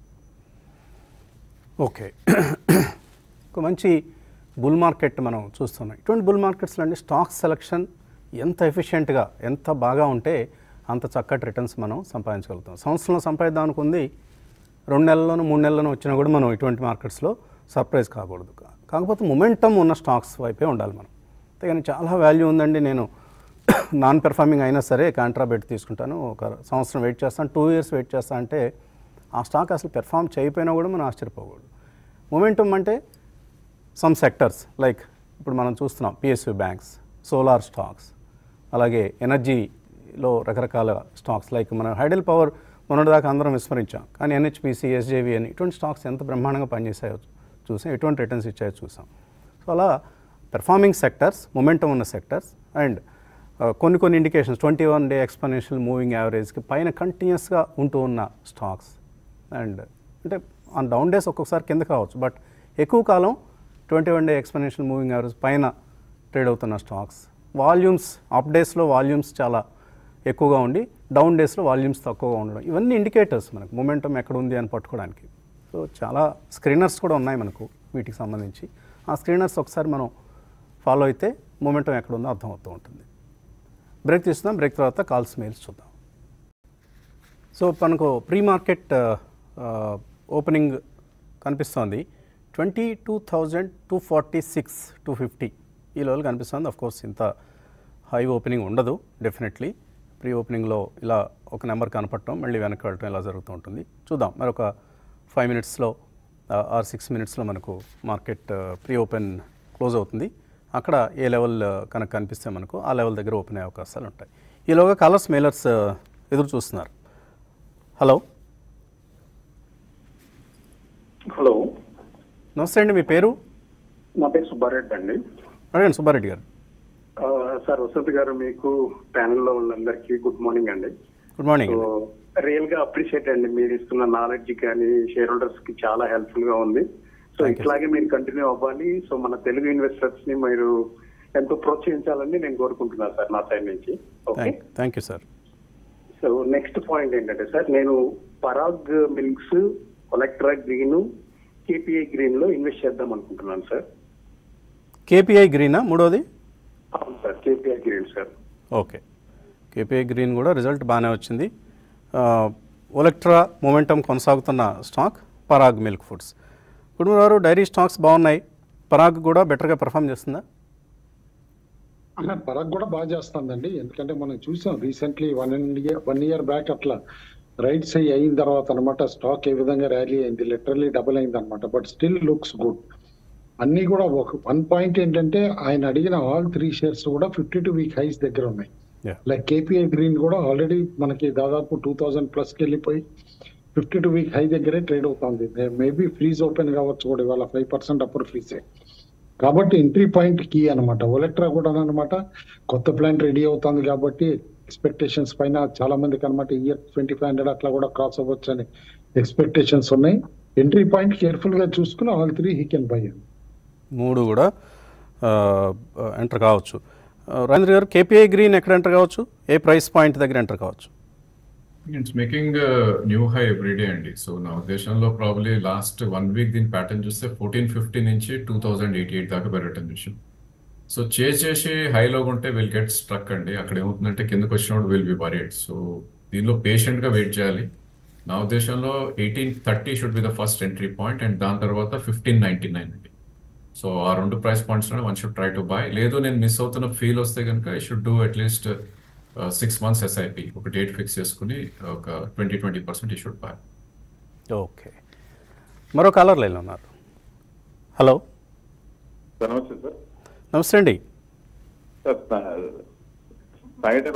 ఓకే, ఒక మంచి బుల్ మార్కెట్ మనం చూస్తున్నాం. ఇటువంటి బుల్ మార్కెట్స్లో అండి స్టాక్ సెలక్షన్ ఎంత ఎఫిషియెంట్గా ఎంత బాగా ఉంటే అంత చక్కటి రిటర్న్స్ మనం సంపాదించగలుగుతాం. సంవత్సరంలో సంపాదిద్దాం అనుకుంది 2 నెలల్లోనూ 3 నెలల్లోనూ వచ్చినా కూడా మనం ఇటువంటి మార్కెట్స్లో సర్ప్రైజ్ కాకూడదు. కాకపోతే మొమెంటమ్ ఉన్న స్టాక్స్ వైపే ఉండాలి మనం. అంతేగాని చాలా వాల్యూ ఉందండి నేను నాన్ పెర్ఫార్మింగ్ అయినా సరే కాంట్రా పెట్టి తీసుకుంటాను, ఒక సంవత్సరం వెయిట్ చేస్తాను, 2 years వెయిట్ చేస్తాను అంటే ఆ స్టాక్ అసలు పెర్ఫామ్ చేయకపోయినా కూడా మనం ఆశ్చర్యపోకూడదు. మొమెంటమ్ అంటే సమ్ సెక్టర్స్ లైక్ ఇప్పుడు మనం చూస్తున్నాం పిఎస్యూ బ్యాంక్స్, సోలార్ స్టాక్స్, అలాగే ఎనర్జీలో రకరకాల స్టాక్స్ లైక్ మన హైడెల్ పవర్ మొన్నటిదాకా అందరం విస్మరించాం, కానీ ఎన్హెచ్పిసి, ఎస్జేవి అని ఇటువంటి స్టాక్స్ ఎంత బ్రహ్మాండంగా పనిచేసాయో చూసాం, ఎటువంటి రిటర్న్స్ ఇచ్చాయో చూసాం. సో అలా పెర్ఫార్మింగ్ సెక్టర్స్, మొమెంటమ్ ఉన్న సెక్టర్స్ అండ్ కొన్ని ఇండికేషన్స్ 21 day ఎక్స్పోనెన్షియల్ మూవింగ్ యావరేజ్కి పైన కంటిన్యూస్గా ఉంటూ ఉన్న స్టాక్స్. అండ్ అంటే ఆన్ డౌన్ డేస్ ఒక్కొక్కసారి కింద కావచ్చు, బట్ ఎక్కువ కాలం 21 day ఎక్స్పోనెన్షియల్ మూవింగ్ యావరేజ్ పైన ట్రేడ్ అవుతున్న స్టాక్స్. వాల్యూమ్స్ అప్ డేస్లో వాల్యూమ్స్ చాలా ఎక్కువగా ఉండి డౌన్ డేస్లో వాల్యూమ్స్ తక్కువగా ఉండడం, ఇవన్నీ ఇండికేటర్స్ మనకు మొమెంటమ్ ఎక్కడ ఉంది అని పట్టుకోవడానికి. సో చాలా స్క్రీనర్స్ కూడా ఉన్నాయి మనకు వీటికి సంబంధించి. ఆ స్క్రీనర్స్ ఒకసారి మనం ఫాలో అయితే మొమెంటమ్ ఎక్కడ ఉందో అర్థమవుతూ ఉంటుంది. బ్రేక్ తీసుకుందాం, బ్రేక్ తర్వాత కాల్స్ మెయిల్స్ చూద్దాం. సో మనకు ప్రీ మార్కెట్ ఓపెనింగ్ కనిపిస్తోంది 22,246, 250 ఈ లెవెల్ కనిపిస్తుంది. ఆఫ్ కోర్స్ ఇంత హై ఓపెనింగ్ ఉండదు డెఫినెట్లీ. ప్రీ ఓపెనింగ్లో ఇలా ఒక నెంబర్ కనపడటం మళ్ళీ వెనక్కి వెళ్ళటం ఇలా జరుగుతూ ఉంటుంది. చూద్దాం మరొక 5 minutesలో ఆర్ 6 minutesలో మనకు మార్కెట్ ప్రీ ఓపెన్ క్లోజ్ అవుతుంది. అక్కడ ఏ లెవెల్ కనుక కనిపిస్తే మనకు ఆ లెవెల్ దగ్గర ఓపెన్ అయ్యే అవకాశాలు ఉంటాయి. ఈలోగా కాలర్స్ మెయిలర్స్ ఎదురు చూస్తున్నారు. హలో హలో, నమస్తే అండి, మీ పేరు? నా పేరు సుబ్బారెడ్డి అండి. అడగండి సుబ్బారెడ్డి గారు. సార్ వసంత్ గారు, మీకు ప్యానెల్లో ఉన్నందరికీ గుడ్ మార్నింగ్ అండి. Good morning. రియల్ గా అప్రిషియేట్ అండి, మీరు ఇస్తున్న నాలెడ్జ్ కానీ షేర్ హోల్డర్స్ కి చాలా హెల్ప్ఫుల్ గా ఉంది. సో ఇట్లాగే మీరు కంటిన్యూ అవ్వాలి. సో మన తెలుగు ఇన్వెస్టర్స్ ని మీరు ఎంతో ప్రోత్సహించాలని నేను కోరుకుంటున్నాను సార్ నా సైడ్ నుంచి. Okay, thank you sir. So next point ఏంటంటే సార్, నేను Parag milks, Olectra green, KPI green లో ఇన్వెస్ట్ చేద్దాం అనుకుంటున్నాను సార్. కేపీఐ గ్రీనా మూడోది? అవును sir, KPI green sir. Okay, KPI green కూడా రిజల్ట్ బాగానే వచ్చింది. ఒలెక్ట్రా మొమెంటం కొనసాగుతున్న stock Parag milk foods. Kutumbarao dairy stocks బాగున్నాయి, పరాగ్ కూడా బెటర్గా పెర్ఫామ్ చేస్తుందా? పరాగ్ కూడా బాగా చేస్తుందండి. ఎందుకంటే మనం చూసాం రీసెంట్లీ 1 year బ్యాక్ అట్లా రైట్స్ అయిన తర్వాత అనమాట స్టాక్ ఏ విధంగా ర్యాలీ అయింది, లిటరల్లీ డబుల్ అయింది అనమాట. But still looks good. అన్ని కూడా వన్ పాయింట్ ఏంటంటే ఆయన అడిగిన ఆల్ 3 shares కూడా 52-week హైస్ దగ్గర ఉన్నాయి. లైక్ కేపీఐ గ్రీన్ కూడా ఆల్రెడీ మనకి దాదాపు 2000+ వెళ్ళిపోయి 52-week హై దగ్గరే ట్రేడ్ అవుతుంది. మేబీ ఫ్రీజ్ ఓపెన్ కావచ్చు కూడా, ఇవాళ 5% అప్పుడు ఫ్రీజే. కాబట్టి ఎంట్రీ పాయింట్ కీ అనమాట. ఒలెక్ట్రా కూడా అనమాట కొత్త ప్లాంట్ రెడీ అవుతుంది కాబట్టి ఎక్స్పెక్టేషన్స్ పైన చాలా మందికి అనమాట ఇయర్ 2500 అట్లా కూడా క్రాస్ అవ్వచ్చు అని ఎక్స్పెక్టేషన్స్ ఉన్నాయి. ఎంట్రీ పాయింట్ కేర్ఫుల్ గా చూసుకుని ఆల్ 3 హీ కెన్ బై. 3 కూడా ఎంటర్ కావచ్చు. రాజేంద్ర గారు, కేపీఐ గ్రీన్ ఎక్కడ ఎంటర్ కావచ్చు, ఏ ప్రైస్ పాయింట్ దగ్గర ఎంటర్ కావచ్చు? It's making new high everyday అండి. సో నా ఉద్దేశంలో ప్రాబ్లీ లాస్ట్ 1 week దీని ప్యాటర్న్ చూస్తే 1450 నుంచి 2088 దాకా పెరగటం చూసాం. సో చేసి హైలో ఉంటే విల్ గెట్ స్ట్రక్ అండి. అక్కడ ఏమవుతుందంటే కిందకు వచ్చినప్పుడు విల్ బి వరీడ్. సో దీనిలో పేషెంట్గా వెయిట్ చేయాలి. నా ఉద్దేశంలో 1830 should be the first entry point and దాని తర్వాత 1599 అండి. సో ఆ 2 ప్రైస్ పాయింట్స్లోనే one should try to buy. లేదు నేను మిస్ అవుతున్న ఫీల్ వస్తే కనుక I should do at least 6 months SIP, ఒక డేట్ ఫిక్స్ చేసుకుని ఒక 20% ఈ షుడ్ బై. ఓకే, మరో కాలర్ లైన్లో ఉన్నారు. హలో, నమస్తే సార్. నమస్తే అండి. సార్ స్నైడర్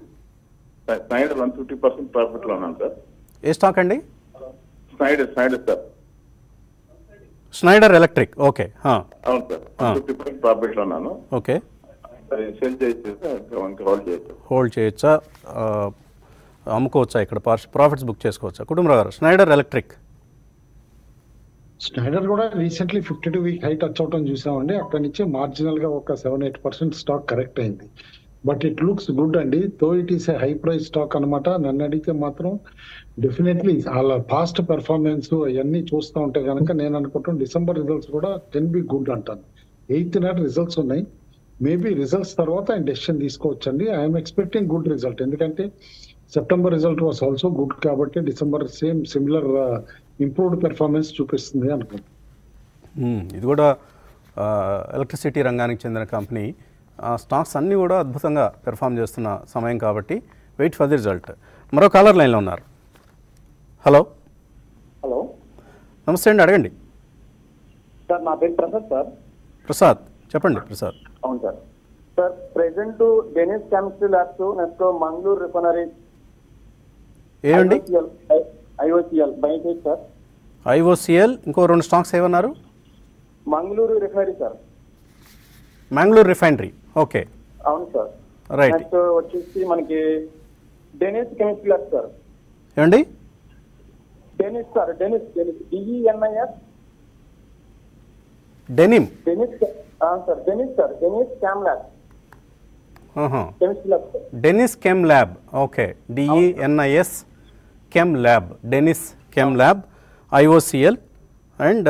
150% ప్రాఫిట్లో ఉన్నాను సార్. ఏ స్టాక్ అండి? Schneider sir. Schneider electric. Okay, అవును సార్. 150% ప్రాఫిట్లో ఉన్నాను. ఓకే, సేల్ చేయొచ్చు, హోల్డ్ చేయొచ్చు. హోల్డ్ చేయొచ్చా, అమ్ముకోవచ్చా, ఇక్కడ ప్రాఫిట్స్ బుక్ చేసుకోవచ్చా? Kutumbarao garu, Schneider electric. Schneider కూడా రీసెంట్లీ 52-week హై టచ్ అవటం చూసామండి. అక్కడి నుంచి మార్జినల్ గా ఒక 7-8% స్టాక్ కరెక్ట్ అయింది. బట్ ఇట్ లుక్స్ గుడ్ అండి. Though it is a high price stock అనమాట. నన్ను అడిగితే మాత్రం డెఫినెట్లీ వాళ్ళ పాస్ట్ పెర్ఫార్మెన్స్ అవన్నీ చూస్తూ ఉంటే కనుక నేను అనుకుంటాను డిసెంబర్ రిజల్ట్స్ కూడా కెన్ బి గుడ్ అంటాను. 8th నాటి రిజల్ట్స్ ఉన్నాయి. మేబీ రిజల్ట్స్ తర్వాత ఆయన డెసిషన్ తీసుకోవచ్చండి. I'm expecting good result. ఎందుకంటే September result was also good కాబట్టి డిసెంబర్ సిమిలర్ ఇంప్రూవ్డ్ పెర్ఫార్మెన్స్ చూపిస్తుంది అనుకుంటున్నాను. ఇది కూడా ఎలక్ట్రిసిటీ రంగానికి చెందిన కంపెనీ. స్టాక్స్ అన్నీ కూడా అద్భుతంగా పెర్ఫామ్ చేస్తున్న సమయం కాబట్టి వెయిట్ ఫర్ ది రిజల్ట్. మరో కాలర్ లైన్లో ఉన్నారు. హలో. హలో, నమస్తే అండి, అడగండి. సార్ నా పేరు ప్రసాద్ సార్. ప్రసాద్, చెప్పండి ప్రసాద్. అవును సార్. Sir present Denis chemistry labs, next Mangalore refinery, ఏమండి? ఐఓసిఎల్ బై చేయొచ్చు సార్. ఐఓసిఎల్, ఇంకో 2 స్టాక్స్ ఏమన్నారు? Mangalore refinery sir. Mangalore refinery, okay. అవును సార్. రైట్. నెక్స్ట్ వచ్చేసి మనకి డెనిస్ కెమిస్ట్రీ ల్యాబ్స్ సార్. ఏమండి? Denis sir, Denis DENIS. Denim. Denis sir, Denis chem lab chemistry lab sir. Denis chem lab, okay. DENIS chem lab, Denis chem lab, IOCL and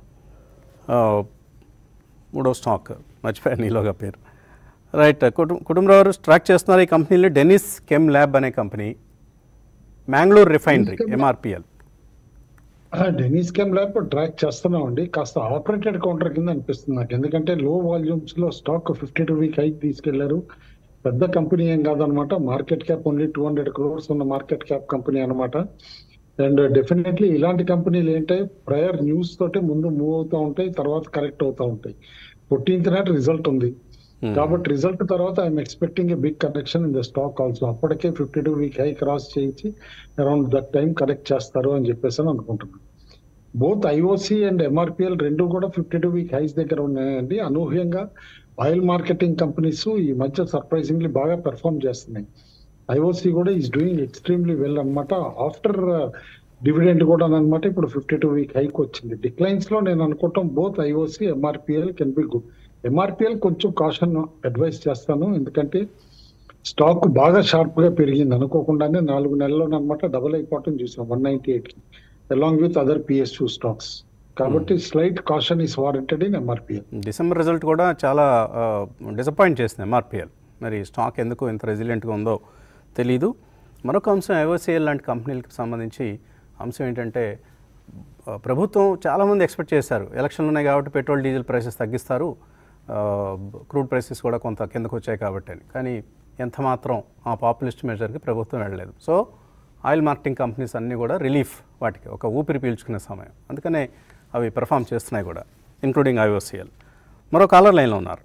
మూడో స్టాక్ మర్చిపోయాను నీలోగా పేరు. Right. Kutumbarao గారు track చేస్తున్నారు ఈ కంపెనీలో. డెనిస్ కెమ్ ల్యాబ్ అనే company, Mangalore refinery, MRPL. Denis chem lab track చేస్తున్నాం అండి. కాస్త ఆపరేటెడ్ కౌంటర్ కింద అనిపిస్తుంది నాకు. ఎందుకంటే లో వాల్యూమ్స్ లో స్టాక్ 52-week హైక్ తీసుకెళ్లారు. పెద్ద కంపెనీ ఏం కాదనమాట. మార్కెట్ క్యాప్ ఓన్లీ 200 crores ఉన్న మార్కెట్ క్యాప్ కంపెనీ అనమాట. అండ్ డెఫినెట్లీ ఇలాంటి కంపెనీలు ఏంటంటే ప్రయర్ న్యూస్ తోటి ముందు మూవ్ అవుతూ ఉంటాయి, తర్వాత కరెక్ట్ అవుతూ ఉంటాయి. 14th నాటి రిజల్ట్ ఉంది కాబట్టి రిజల్ట్ తర్వాత I'm expecting a big correction in the stock also. అప్పటికే 52-week హై క్రాస్ చేయించి అరౌండ్ దట్ టైం కరెక్ట్ చేస్తారు అని చెప్పేసి అనుకుంటున్నాను. బోత్ ఐఓసి అండ్ MRPL రెండు కూడా 52-week హైస్ దగ్గర ఉన్నాయండి. అనూహ్యంగా ఆయిల్ మార్కెటింగ్ కంపెనీస్ ఈ మధ్య సర్ప్రైజింగ్లీ బాగా పెర్ఫామ్ చేస్తున్నాయి. ఐఓసి కూడా ఈజ్ డూయింగ్ ఎక్స్ట్రీమ్లీ వెల్ అనమాట. ఆఫ్టర్ డివిడెండ్ కూడా అనమాట ఇప్పుడు 52-week హైక్ వచ్చింది. డిక్లైన్స్ లో నేను అనుకుంటాం both IOC MRPL can be good. MRPL కొంచెం కాషన్ అడ్వైస్ చేస్తాను. ఎందుకంటే స్టాక్ బాగా షార్ప్ గా పెరిగింది. అనుకోకుండానే 4 నెలల్లో అనమాట డబుల్ అయిపోవటం చూసాం 198 కి, along with other PSU stocks. కాబట్టి slight caution is warranted in MRPL. December result కూడా చాలా డిసప్పాయింట్ చేసింది MRPL. మరి స్టాక్ ఎందుకు ఇంత రెసిలియంట్గా ఉందో తెలీదు. మరొక అంశం ఐఓసీఎల్ లాంటి కంపెనీలకు సంబంధించి అంశం ఏంటంటే ప్రభుత్వం చాలామంది ఎక్స్పెక్ట్ చేశారు ఎలక్షన్లు ఉన్నాయి కాబట్టి పెట్రోల్ డీజిల్ ప్రైసెస్ తగ్గిస్తారు, క్రూడ్ ప్రైసెస్ కూడా కొంత కిందకు వచ్చాయి కాబట్టి అని. కానీ ఎంత మాత్రం ఆ పాపులిస్ట్ మెజర్కి ప్రభుత్వం వెళ్ళలేదు. సో ఆయిల్ మార్కెటింగ్ కంపెనీస్ అన్నీ కూడా రిలీఫ్, వాటికి ఒక ఊపిరి పీల్చుకునే సమయం, అందుకనే అవి పెర్ఫామ్ చేస్తున్నాయి కూడా, ఇంక్లూడింగ్ ఐఓసీఎల్. మరో కాలర్ లైన్లో ఉన్నారు.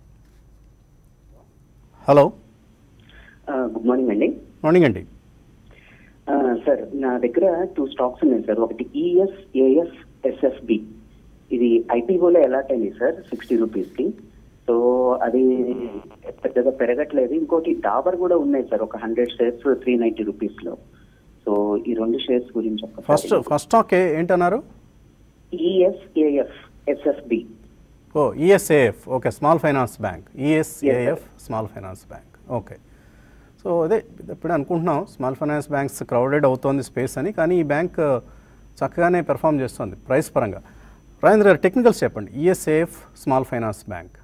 హలో, గుడ్ మార్నింగ్ అండి. మార్నింగ్ అండి. సార్ నా దగ్గర 2 స్టాక్స్ ఉన్నాయి సార్. ఒకటి ESAF SFB, ఇది IPOలో అలాట్ అయింది సార్ 60 రూపీస్కి. సో అది పెద్దగా పెరగట్లేదు. ఇంకోటి డాబర్ కూడా ఉన్నాయి సార్, ఒక 100 షేర్స్ 390 రూపీస్లో. సో ఈ 2 షేర్స్ గురించి ఫస్ట్ స్టాక్ ఏంటన్నారు? ESAF SFB. Oh, ESAF, okay, small finance bank. ESAF small finance bank, okay. So అదే ఇప్పుడు అనుకుంటున్నాం స్మాల్ ఫైనాన్స్ బ్యాంక్స్ క్రౌడెడ్ అవుతోంది స్పేస్ అని, కానీ ఈ బ్యాంక్ చక్కగానే పెర్ఫామ్ చేస్తుంది ప్రైస్ పరంగా. రాజేంద్ర గారు టెక్నికల్స్ చెప్పండి. ESAF small finance bank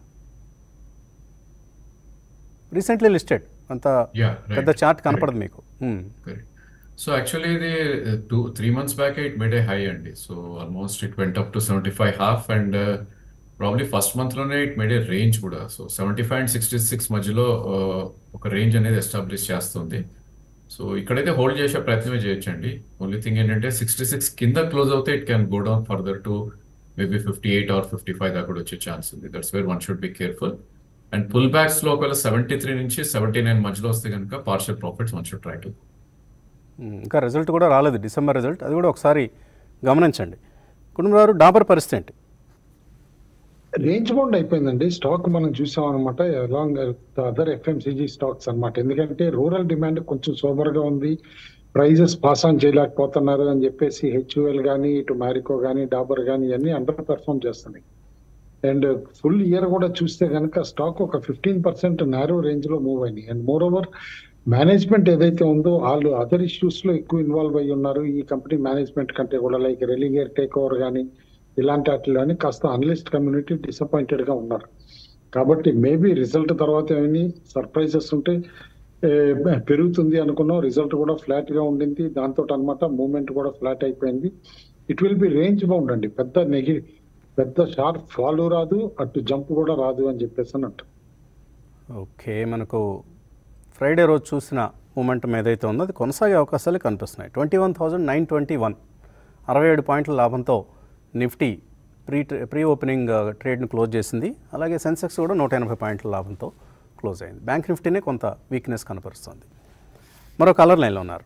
recently listed, అంత పెద్ద చార్ట్ కనపడదు మీకు. సో యాక్చువల్లీ ఇది 3 months back it made a high అండి. So almost it went up to 75.5 and probably first మంత్లోనే ఇట్ మేడ్ ఏ రేంజ్ కూడా. సో 75 and 66 మధ్యలో ఒక రేంజ్ అనేది ఎస్టాబ్లిష్ చేస్తుంది. సో ఇక్కడైతే హోల్డ్ చేసే ప్రయత్నమే చేయొచ్చండి. ఓన్లీ థింగ్ ఏంటంటే 66 కింద క్లోజ్ అవుతే it can go down further to maybe 58 or 55 దాకా కూడా వచ్చే ఛాన్స్ ఉంది. That's where one should be careful. And pull బ్యాక్స్లో ఒకవేళ 73 నుంచి 79 మధ్యలో వస్తే కనుక partial profits one should try to. ఇంకా రిజల్ట్ కూడా రాలేదు, డిసెంబర్ రిజల్ట్, అది కూడా ఒకసారి గమనించండి. కుటుంబారు డాబర్ పరిస్థితి ఏంటి? రేంజ్ బౌండ్ అయిపోయిందండి స్టాక్. మనం చూసాం అనమాట అలాంగ్ అదర్ FMCG స్టాక్స్ అనమాట. ఎందుకంటే రూరల్ డిమాండ్ కొంచెం సోబర్గా ఉంది, ప్రైజెస్ పాస్ ఆన్ చేయలేకపోతున్నారు అని చెప్పేసి HUL కానీ ఇటు మ్యారికో కానీ డాబర్ కానీ ఇవన్నీ అండర్ పెర్ఫామ్ చేస్తున్నాయి. అండ్ ఫుల్ ఇయర్ కూడా చూస్తే కనుక స్టాక్ ఒక 15% నారో రేంజ్ లో మూవ్ అయినాయి. అండ్ మోర్ ఓవర్ మేనేజ్మెంట్ ఏదైతే ఉందో వాళ్ళు అదర్ ఇష్యూస్ లో ఎక్కువ ఇన్వాల్వ్ అయ్యి ఉన్నారు ఈ కంపెనీ మేనేజ్మెంట్ కంటే కూడా. లైక్ రెలిగేర్ టేక్ ఓవర్ కానీ ఇలాంటి వాటిలోని కాస్త అనలిస్ట్ కమ్యూనిటీ డిసప్పాయింటెడ్ గా ఉన్నారు. కాబట్టి మేబీ రిజల్ట్ తర్వాత ఏమైనా సర్ప్రైజెస్ ఉంటే పెరుగుతుంది అనుకున్నాం. రిజల్ట్ కూడా ఫ్లాట్ గా ఉండింది, దాంతో అనమాట మూవ్మెంట్ కూడా ఫ్లాట్ అయిపోయింది. It will be range bound అండి, పెద్ద షార్ప్ ఫాల్ రాదు, అటు జంప్ కూడా రాదు అని చెప్పేసి అన్నట్టు. ఓకే, మనకు ఫ్రైడే రోజు చూసిన మూమెంటం ఏదైతే ఉందో అది కొనసాగే అవకాశాలు కనిపిస్తున్నాయి. 21,921, 67 పాయింట్ల లాభంతో నిఫ్టీ ప్రీ ఓపెనింగ్ ట్రేడ్ను క్లోజ్ చేసింది. అలాగే సెన్సెక్స్ కూడా 180 పాయింట్ల లాభంతో క్లోజ్ అయింది. బ్యాంక్ నిఫ్టీనే కొంత వీక్నెస్ కనపరుస్తుంది. మరో కలర్ లైన్లో ఉన్నారు.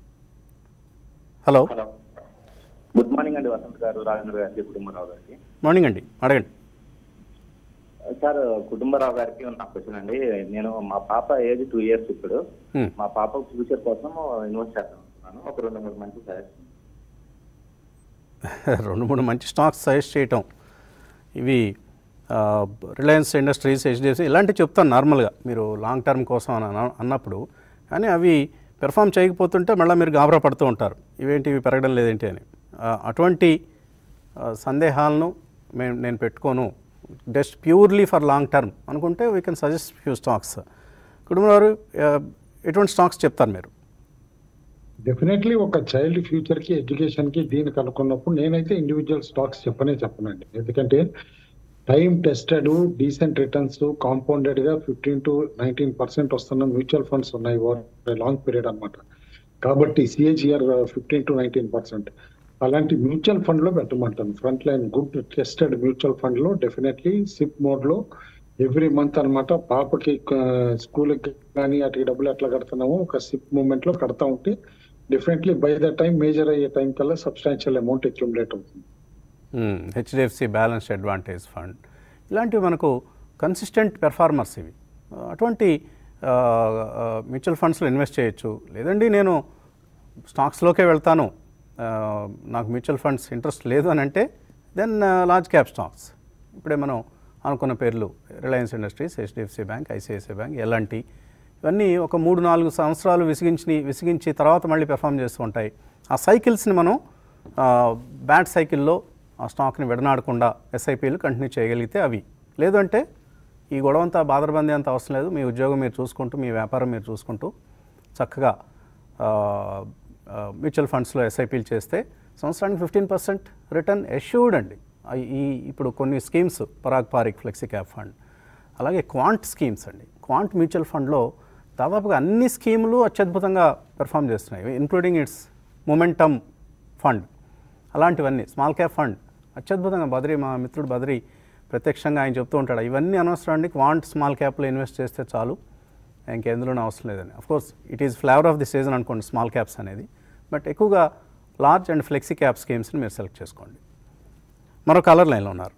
హలో, గుడ్ మార్నింగ్ అండి వసంత్ గారు, రాజేంద్ర గారికి, కుటుంబరావు గారికి. మార్నింగ్ అండి, అడగండి. సార్ కుటుంబరావు గారికి నా క్వశ్చన్ అండి. నేను మా పాప ఏజ్ 2 years ఇప్పుడు. మా పాప ఫ్యూచర్ కోసం ఇన్వెస్ట్ చేస్తాను. ఒక 2-3 మంచి సజెషన్. 2-3 మంచి స్టాక్స్ సజెస్ట్ చేయటం, ఇవి రిలయన్స్ ఇండస్ట్రీస్, HDFC ఇలాంటివి చెప్తాను నార్మల్గా మీరు లాంగ్ టర్మ్ కోసం అన్నప్పుడు. కానీ అవి పెర్ఫామ్ చేయకపోతుంటే మళ్ళీ మీరు గాబరా పడుతూ ఉంటారు, ఇవేంటి ఇవి పెరగడం లేదేంటి అని. అటువంటి సందేహాలను నేను పెట్టుకోను. Just purely for long term అనుకుంటే we can suggest few stocks. Kutumbarao ఎటువంటి స్టాక్స్ చెప్తారు మీరు? డెఫినెట్లీ ఒక చైల్డ్ ఫ్యూచర్ కి ఎడ్యుకేషన్ కి దీనికి అనుకున్నప్పుడు నేనైతే ఇండివిజువల్ స్టాక్స్ చెప్పనండి. ఎందుకంటే time tested decent returns compounded గా 15 to 19% వస్తున్న మ్యూచువల్ ఫండ్స్ ఉన్నాయి లాంగ్ పీరియడ్ అన్నమాట. కాబట్టి CAGR 15 to 19%. అలాంటి మ్యూచువల్ ఫండ్ లో పెట్టమంటాను. Front line good tested mutual fund లో డెఫినెట్లీ సిప్ మోడ్ లో ఎవ్రీ మంత్ అనమాట పాపకి స్కూల్కి కానీ అటు డబ్బులు ఎట్లా కడుతున్నామో ఒక సిప్ మూమెంట్ లో కడతా ఉంటే definitely by the time major అయ్యే టైం కల్లా సబ్స్టాన్షియల్ అమౌంట్ అక్యుములేట్ అవుతుంది. HDFC బ్యాలెన్స్ అడ్వాంటేజ్ ఫండ్ ఇలాంటివి మనకు కన్సిస్టెంట్ పెర్ఫార్మర్స్ ఇవి. అటువంటి మ్యూచువల్ ఫండ్స్లో ఇన్వెస్ట్ చేయొచ్చు. లేదండి నేను స్టాక్స్లోకే వెళ్తాను, నాకు మ్యూచువల్ ఫండ్స్ ఇంట్రెస్ట్ లేదు అని అంటే దెన్ లార్జ్ క్యాప్ స్టాక్స్. ఇప్పుడే మనం అనుకున్న పేర్లు Reliance industries, HDFC bank, ICICI bank, ఎలాంటి ఇవన్నీ ఒక 3-4 సంవత్సరాలు విసిగించి తర్వాత మళ్ళీ పెర్ఫామ్ చేస్తూ ఉంటాయి. ఆ సైకిల్స్ని మనం బ్యాడ్ సైకిల్లో ఆ స్టాక్ని విడనాడకుండా SIPలు కంటిన్యూ చేయగలిగితే అవి. లేదంటే ఈ గొడవంతా బాదరబందీ అంత అవసరం లేదు, మీ ఉద్యోగం మీరు చూసుకుంటూ మీ వ్యాపారం మీరు చూసుకుంటూ చక్కగా మ్యూచువల్ ఫండ్స్లో ఎస్ఐపీలు చేస్తే సంవత్సరానికి 15% రిటర్న్ ఎష్యూర్డ్ అండి. ఇప్పుడు కొన్ని schemes Parag Parikh flexi cap fund, అలాగే క్వాంట్ స్కీమ్స్ అండి. క్వాంట్ మ్యూచువల్ ఫండ్లో దాదాపుగా అన్ని స్కీములు అత్యద్భుతంగా పెర్ఫామ్ చేస్తున్నాయి, ఇంక్లూడింగ్ ఇట్స్ మొమెంటమ్ ఫండ్. అలాంటివన్నీ స్మాల్ క్యాప్ ఫండ్ అత్యద్భుతంగా మా మిత్రుడు బద్రి ప్రత్యక్షంగా ఆయన చెప్తూ ఉంటాడు, ఇవన్నీ అనవసరం అండి, క్వాంట్ స్మాల్ క్యాప్లో ఇన్వెస్ట్ చేస్తే చాలు, ఇంకెందులోనూ అవసరం లేదని. Of course it is flavour of the season అనుకోండి స్మాల్ క్యాప్స్ అనేది, బట్ ఎక్కువగా లార్జ్ అండ్ ఫ్లెక్సీ క్యాప్ స్కీమ్స్ని మీరు సెలెక్ట్ చేసుకోండి. మరో కాలర్ లైన్లో ఉన్నారు.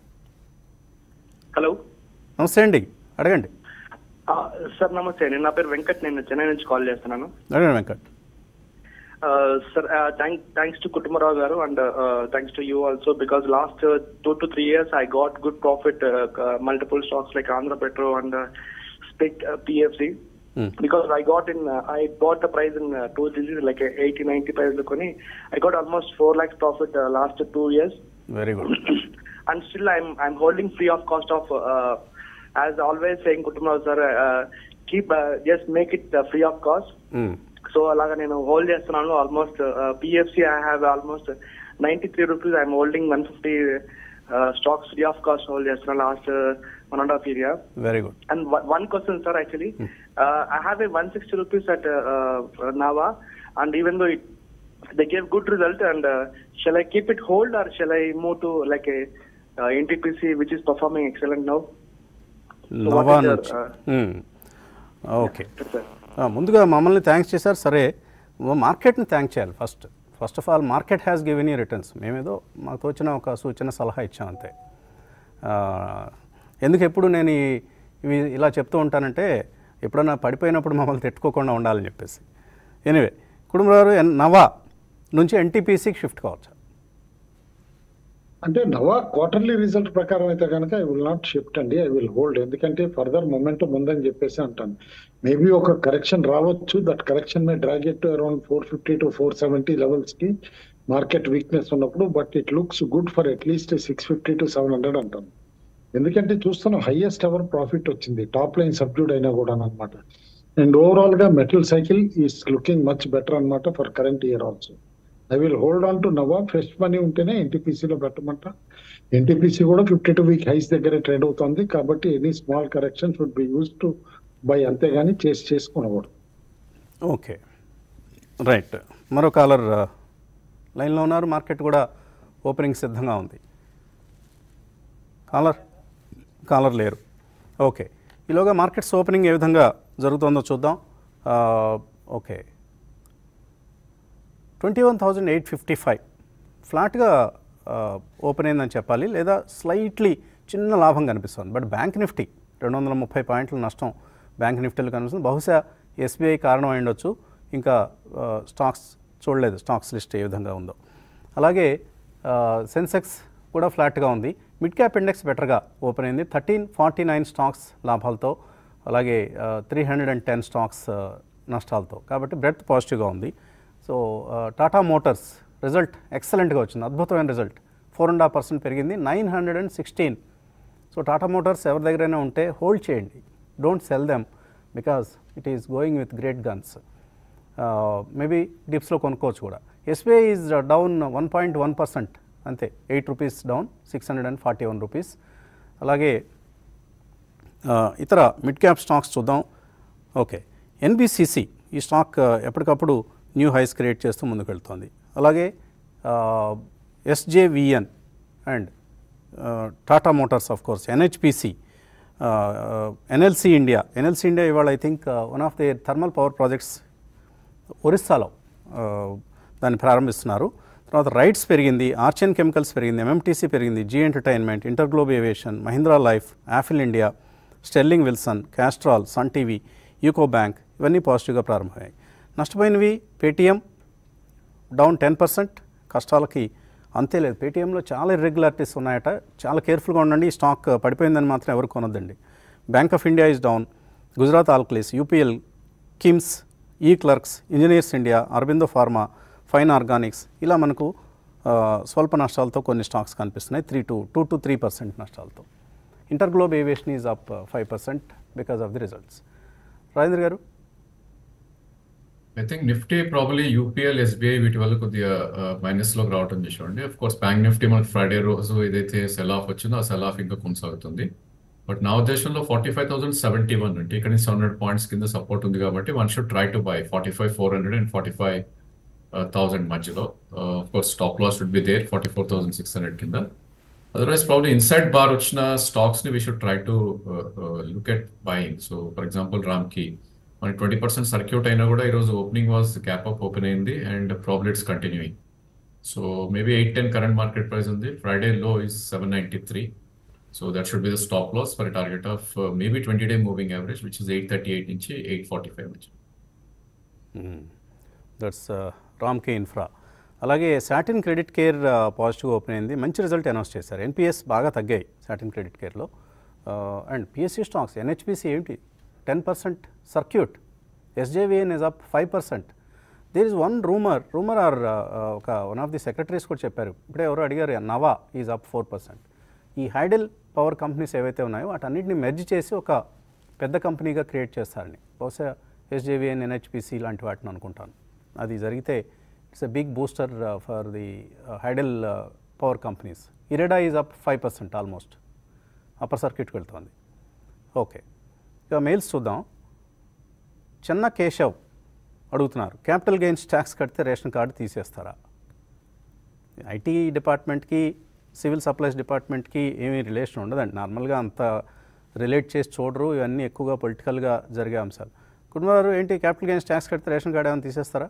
హలో, నమస్తే అండి, అడగండి. సార్ నమస్తే అండి, నా పేరు వెంకట్, నేను చెన్నై నుంచి కాల్ చేస్తున్నాను. అడగండి Venkat. Sir thanks to Kutumbarao garu and thanks to you also, because last 2 to 3 years I got good profit, multiple stocks like Andhra Petro and SPIC, PFC. Because I bought the price in 2 digits, like 80-90 price lukoni. I got almost 4 lakhs profit last 2 years. Very good. And still I'm holding free of cost of, as always saying Kutumrao sir, keep just make it free of cost. So alaga nenu hold chestunanu. Almost PFC I have almost 93 rupees. I'm holding 150 stocks free of cost hold chestunanu last 1.5 year. Very good. And one question sir, actually I have a 160 rupees at Nava, and even though they gave good result, and shall I keep it hold or shall I move to like a NTPC which is performing excellent now? Nava okay. ముందుగా మమ్మల్ని thanks చేశారు, సరే మార్కెట్ని thank చేయాలి. First of all market has given you returns. మేమేదో మాకు తోచిన ఒక సూచన సలహా ఇచ్చాం అంతే. ఎందుకు ఎప్పుడు నేను ఇవి ఇలా చెప్తూ ఉంటానంటే, ఎప్పుడన్నా పడిపోయినప్పుడు మమ్మల్ని తిట్టుకోకుండా ఉండాలని చెప్పేసి. ఎనీవే, కుటుంబరావు నవా నుంచి ఎన్టీపీసీకి షిఫ్ట్ కావచ్చు అంటే నవా క్వార్టర్లీ రిజల్ట్ ప్రకారం అయితే కనుక ఐ విల్ నాట్ షిఫ్ట్ అండి, ఐ విల్ హోల్డ్. ఎందుకంటే ఫర్దర్ మొమెంటం ఉందని చెప్పేసి అంటాను. మేబీ ఒక కరెక్షన్ రావచ్చు, that correction may drag it around 450 to 470 levels కి మార్కెట్ వీక్నెస్ ఉన్నప్పుడు. But it looks good for at least 650 to 700 అంటాను. ఎందుకంటే చూస్తున్నాం హైయెస్ట్ ఎవర్ ప్రాఫిట్ వచ్చింది, టాప్ లైన్ సబ్డ్యూడ్ అయినా కూడా అనమాట. అండ్ ఓవరాల్ గా metal cycle is looking much better అనమాట for current year also. I will hold on to నవా. ఫ్రెష్ మనీ ఉంటేనే ఎన్టీపీసీలో పెట్టమంట. ఎన్టీపీసీ కూడా 52 వీక్ హైస్ దగ్గర ట్రేడ్ అవుతుంది, కాబట్టి any small correction should be use to buy, అంతేగాని చేసుకునేవాడు. Okay, right. మరో కాలర్ లైన్లో ఉన్నారు. మార్కెట్ కూడా ఓపెనింగ్ సిద్ధంగా ఉంది. కాలర్ లేరు. ఓకే, ఈలోగా మార్కెట్స్ ఓపెనింగ్ ఏ విధంగా జరుగుతుందో చూద్దాం. ఓకే, 21,855 ఫ్లాట్గా ఓపెన్ అయిందని చెప్పాలి, లేదా స్లైట్లీ చిన్న లాభం కనిపిస్తుంది. బట్ బ్యాంక్ నిఫ్టీ 230 పాయింట్ల నష్టం బ్యాంక్ నిఫ్టీలో కనిపిస్తుంది. బహుశా ఎస్బీఐ కారణం అయి ఉండొచ్చు. ఇంకా స్టాక్స్ చూడలేదు, స్టాక్స్ లిస్ట్ ఏ విధంగా ఉందో. అలాగే సెన్సెక్స్ కూడా ఫ్లాట్గా ఉంది. మిడ్ క్యాప్ ఇండెక్స్ బెటర్గా ఓపెన్ అయింది, 1349 స్టాక్స్ లాభాలతో, అలాగే 310 స్టాక్స్ నష్టాలతో. కాబట్టి బ్రెడ్త్ పాజిటివ్గా ఉంది. సో టాటా మోటార్స్ రిజల్ట్ ఎక్సలెంట్గా వచ్చింది, అద్భుతమైన రిజల్ట్, 4.5% పెరిగింది, 916. సో టాటా మోటార్స్ ఎవరి దగ్గరైనా ఉంటే హోల్డ్ చేయండి, don't sell them, because it is going with great guns. Maybe డిప్స్లో కొనుక్కోవచ్చు కూడా. ఎస్బీఐ ఈజ్ డౌన్ 1.1%, అంతే, 8 రూపీస్ డౌన్, 641 రూపీస్. అలాగే ఇతర మిడ్ క్యాప్ స్టాక్స్ చూద్దాం. ఓకే, ఎన్బిసిసి ఈ స్టాక్ ఎప్పటికప్పుడు న్యూ హైస్ క్రియేట్ చేస్తూ ముందుకు వెళ్తుంది. అలాగే SJVN and Tata Motors of course, NHPC, NLC India ఇవాళ I think one of the thermal power projects ఒరిస్సాలో దాన్ని ప్రారంభిస్తున్నారు. తర్వాత రైట్స్ పెరిగింది, ఆర్చియన్ కెమికల్స్ పెరిగింది, ఎంఎంటీసీ పెరిగింది, Zee Entertainment, InterGlobe Aviation, Mahindra Life, Affle India, Sterling Wilson, Castrol, Sun TV, UCO Bank ఇవన్నీ పాజిటివ్గా ప్రారంభమయ్యాయి. నష్టపోయినవి పేటీఎం డౌన్ 10%, కష్టాలకి అంతే లేదు. పేటీఎంలో చాలా ఇర్రెగ్యులారిటీస్ ఉన్నాయట, చాలా కేర్ఫుల్గా ఉండండి. ఈ స్టాక్ పడిపోయిందని మాత్రం ఎవరు కొనొద్దండి. Bank of India is down, Gujarat Alkalies, UPL, KIMS, ఈ క్లర్క్స్, Engineers India, Aurobindo Pharma, Fine Organics, ఇలా మనకు స్వల్ప నష్టాలతో కొన్ని స్టాక్స్ కనిపిస్తున్నాయి, 2 to 3% నష్టాలతో. InterGlobe Aviation is up 5% because of the results. Rajendra garu. I think Nifty probably UPL SBI వీటి వల్ల కొద్దిగా మైనస్లోకి రావడం చూసామండి. అఫ్ కోర్స్ బ్యాంక్ నిఫ్టీ మనకి ఫ్రైడే రోజు ఏదైతే సెల్ ఆఫ్ వచ్చిందో ఆ సెల్ ఆఫ్ ఇంకా కొనసాగుతుంది. బట్ నా ఉద్దేశంలో 45,071 అంటే ఇక్కడ నుంచి 700 పాయింట్స్ కింద సపోర్ట్ ఉంది కాబట్టి one should try to buy 45,400 and 45,000 మధ్యలో. Of course stop loss should be there 44,600 కింద. అదర్వైజ్ ప్రాబ్లీ ఇన్సైడ్ బార్ వచ్చిన స్టాక్స్ ని we should try to look at buying. So for example Ramky మనకి 20% సర్క్యూట్ అయినా కూడా ఈరోజు opening was gap up open అయింది and probably it's continuing. So maybe 810 current market price ఉంది. Friday లో is 793. So that should be the stop loss for a target of maybe 20-day moving average, which is 838 నుంచి 845. That's Ramky Infra. అలాగే Satin Credit Care పాజిటివ్గా open అయింది, మంచి result announce చేశారు. NPS బాగా తగ్గాయి సాటిన్ క్రెడిట్ కేర్లో. అండ్ పిఎస్సి స్టాక్స్ ఎన్హెచ్పిసి ఏంటి 10% circuit, SJVN is up 5%. There is one rumour or one of the secretaries కూడా చెప్పారు, ఇప్పుడే ఎవరో అడిగారు, నవా ఈజ్ అప్ 4%. ఈ హైడెల్ పవర్ కంపెనీస్ ఏవైతే ఉన్నాయో వాటన్నిటిని మెర్జ్ చేసి ఒక పెద్ద కంపెనీగా క్రియేట్ చేస్తారని, బహుశా ఎస్జేవిఎన్ ఎన్హెచ్పిసి లాంటి వాటిని అనుకుంటాను. అది జరిగితే it's a big booster for the hydel power companies. IREDA is up 5% almost, upper సర్క్యూట్కి వెళ్తుంది. ఓకే, ఇక మెయిల్స్ చూద్దాం. చెన్న కేశవ్ అడుగుతున్నారు, క్యాపిటల్ గెయిన్స్ ట్యాక్స్ కడితే రేషన్ కార్డు తీసేస్తారా? ఐటీ డిపార్ట్మెంట్కి సివిల్ సప్లైస్ డిపార్ట్మెంట్కి ఏమీ రిలేషన్ ఉండదండి, నార్మల్గా అంత రిలేట్ చేసి చూడరు, ఇవన్నీ ఎక్కువగా పొలిటికల్గా జరిగే అంశాలు. కుటుంబారు ఏంటి క్యాపిటల్ గెయిన్స్ ట్యాక్స్ కడితే రేషన్ కార్డు ఏమైనా తీసేస్తారా?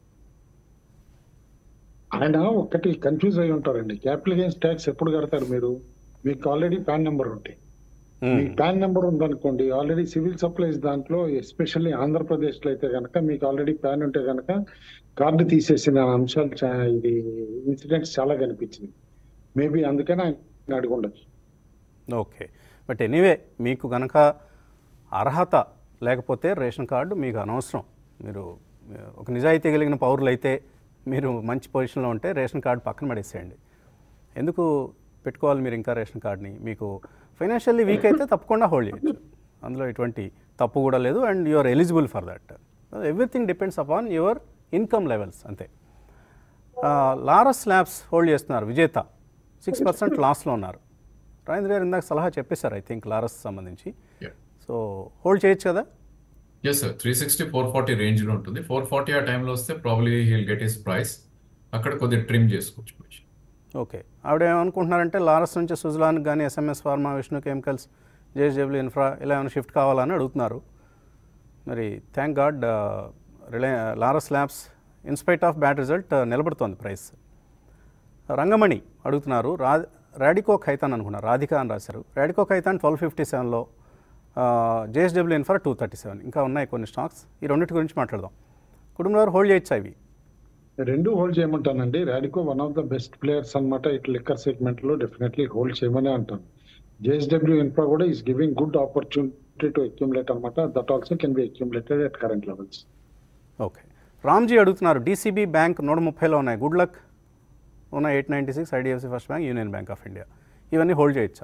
ఆయన ఒకటి కన్ఫ్యూజ్ అయి ఉంటారండి. క్యాపిటల్ గెయిన్స్ ట్యాక్స్ ఎప్పుడు కడతారు మీరు? మీకు ఆల్రెడీ పాన్ నెంబర్ ఉంటాయి. మీ పాన్ నెంబర్ ఉందనుకోండి, ఆల్రెడీ సివిల్ సప్లైస్ దాంట్లో ఎస్పెషల్లీ ఆంధ్రప్రదేశ్లో అయితే కనుక మీకు ఆల్రెడీ పాన్ ఉంటే కనుక కార్డు తీసేసిన అంశాలు ఇది ఇన్సిడెంట్స్ చాలా కనిపించింది. మేబీ అందుకనే ఆయన అడిగి ఉండొచ్చు. ఓకే, బట్ ఎనీవే మీకు కనుక అర్హత లేకపోతే రేషన్ కార్డు మీకు అనవసరం. మీరు ఒక నిజాయితీ కలిగిన పౌరులు అయితే, మీరు మంచి పొజిషన్లో ఉంటే రేషన్ కార్డు పక్కన పడేసేయండి. ఎందుకు పెట్టుకోవాలి మీరు ఇంకా రేషన్ కార్డుని? మీకు ఫైనాన్షియల్లీ వీక్ అయితే తప్పకుండా హోల్డ్ చేయొచ్చు, అందులో ఎటువంటి తప్పు కూడా లేదు. And you are eligible for that. Everything depends upon your income levels అంతే. లారస్ ల్యాబ్స్ హోల్డ్ చేస్తున్నారు, విజేత 6% లాస్లో ఉన్నారు. రాజేంద్ర గారు ఇందాక సలహా చెప్పేశారు ఐ థింక్ లారస్ సంబంధించి. సో హోల్డ్ చేయొచ్చు కదా? ఎస్ సార్, 360-440 రేంజ్లో ఉంటుంది. 440 ఆ టైంలో వస్తే probably he'll get his price, అక్కడ కొద్దిగా ట్రిమ్ చేసుకోవచ్చు. ఓకే, ఆవిడ ఏమనుకుంటున్నారంటే లారస్ నుంచి సుజలాన్కి కానీ SMS Pharma, Vishnu Chemicals, JSW Infra ఇలా ఏమైనా షిఫ్ట్ కావాలని అడుగుతున్నారు. మరి thank God Laurus Labs in spite of bad result నిలబడుతోంది ప్రైస్. రంగమణి అడుగుతున్నారు, రాడికో ఖైతాన్ అనుకున్నారు, రాధిక అని రాశారు. రాడికో ఖైతాన్ 1257లో, జేఎస్డబ్ల్యూ ఇన్ఫ్రా 237. ఇంకా ఉన్నాయి కొన్ని స్టాక్స్, ఈ రెండింటి గురించి మాట్లాడదాం. కుటుంబంలో హోల్డ్ చేయొచ్చా ఇవి? రెండు హోల్డ్ చేయమంటానండి. Radico one of the best players అనమాట ఇట్లా లిక్కర్ సెగ్మెంట్ లో, డెఫినెట్లీ హోల్డ్ చేయమనే అంటాను. జేఎస్డబ్ల్యూ ఇన్ఫ్రా కూడా is giving good opportunity to accumulate అనమాట. That also can be accumulated at current levels. Okay, Ramji అడుగుతున్నారు, డీసీబీ బ్యాంక్ 130లో ఉన్నాయి, గుడ్ లక్ ఉన్నాయి 896, IDFC First Bank, Union Bank of India, ఇవన్నీ హోల్డ్ చేయొచ్చా?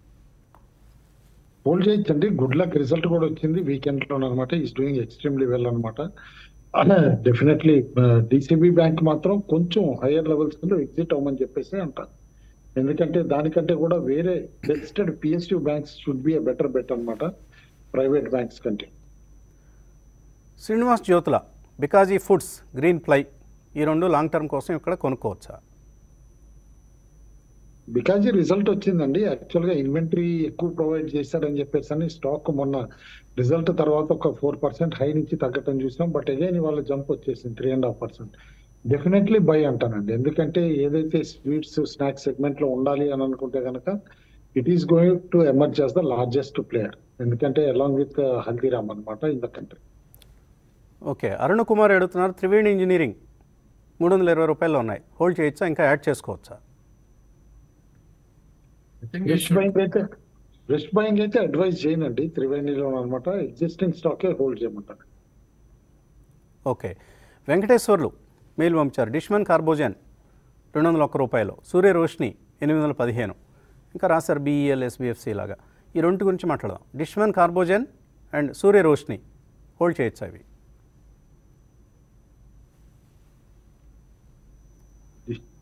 హోల్డ్ చేయొచ్చండి. గుడ్ లక్ రిజల్ట్ కూడా వచ్చింది వీకెండ్ లో అనమాట. ఈస్ డూయింగ్ ఎక్స్ట్రీమ్లీ వెల్ అనమాట. డెఫినెట్లీ డిసిబి బ్యాంక్ మాత్రం కొంచెం హైయర్ లెవెల్స్ లో ఎగ్జిట్ అవ్వమని చెప్పేసి అంటారు. ఎందుకంటే దానికంటే కూడా వేరే బెస్టెడ్ PSU banks should be a better bet అనమాట ప్రైవేట్ బ్యాంక్స్ కంటే. Srinivas Jyothula, Bikaji Foods, Green Ply, ఈ రెండు లాంగ్ టర్మ్ కోసం ఇక్కడ కొనుక్కోవచ్చా? బికాజీ రిజల్ట్ వచ్చిందండి. యాక్చువల్ గా ఇన్వెంటరీ ఎక్కువ ప్రొవైడ్ చేశాడని చెప్పేసి అని స్టాక్ మొన్న రిజల్ట్ తర్వాత ఒక 4% హై నుంచి తగ్గటం చూసాం. బట్ అగైన్ ఇవాళ జంప్ వచ్చేసింది 3.5%. డెఫినెట్లీ బై అంటానండి. ఎందుకంటే ఏదైతే స్వీట్స్ స్నాక్స్ సెగ్మెంట్ లో ఉండాలి అని అనుకుంటే కనుక it is going to emerge as the largest player, ఎందుకంటే అలాంగ్ విత్ హల్దీరామ్ అనమాట in the country. Okay, Arun Kumar అడుగుతున్నారు, త్రివేణి ఇంజనీరింగ్ 320 రూపాయలు ఉన్నాయి, హోల్డ్ చేయొచ్చా, ఇంకా యాడ్ చేసుకోవచ్చా? ఫ్రెష్ బయింగ్ అయితే అడ్వైజ్ చేయనండి త్రివేణిలో అనమాట. ఎగ్జిస్టింగ్ స్టాకే హోల్డ్ చేయమంటారు. ఓకే, వెంకటేశ్వర్లు మెయిల్ పంపించారు, డిష్మన్ కార్బోజన్ 201 రూపాయలు, సూర్య రోష్ని 815, ఇంకా రాశారు బీఈఎల్, ఎస్బీఎఫ్సి లాగా. ఈ రెండు గురించి మాట్లాడదాం. Dishman Carbogen and Surya Roshni hold చేయొచ్చా ఇవి?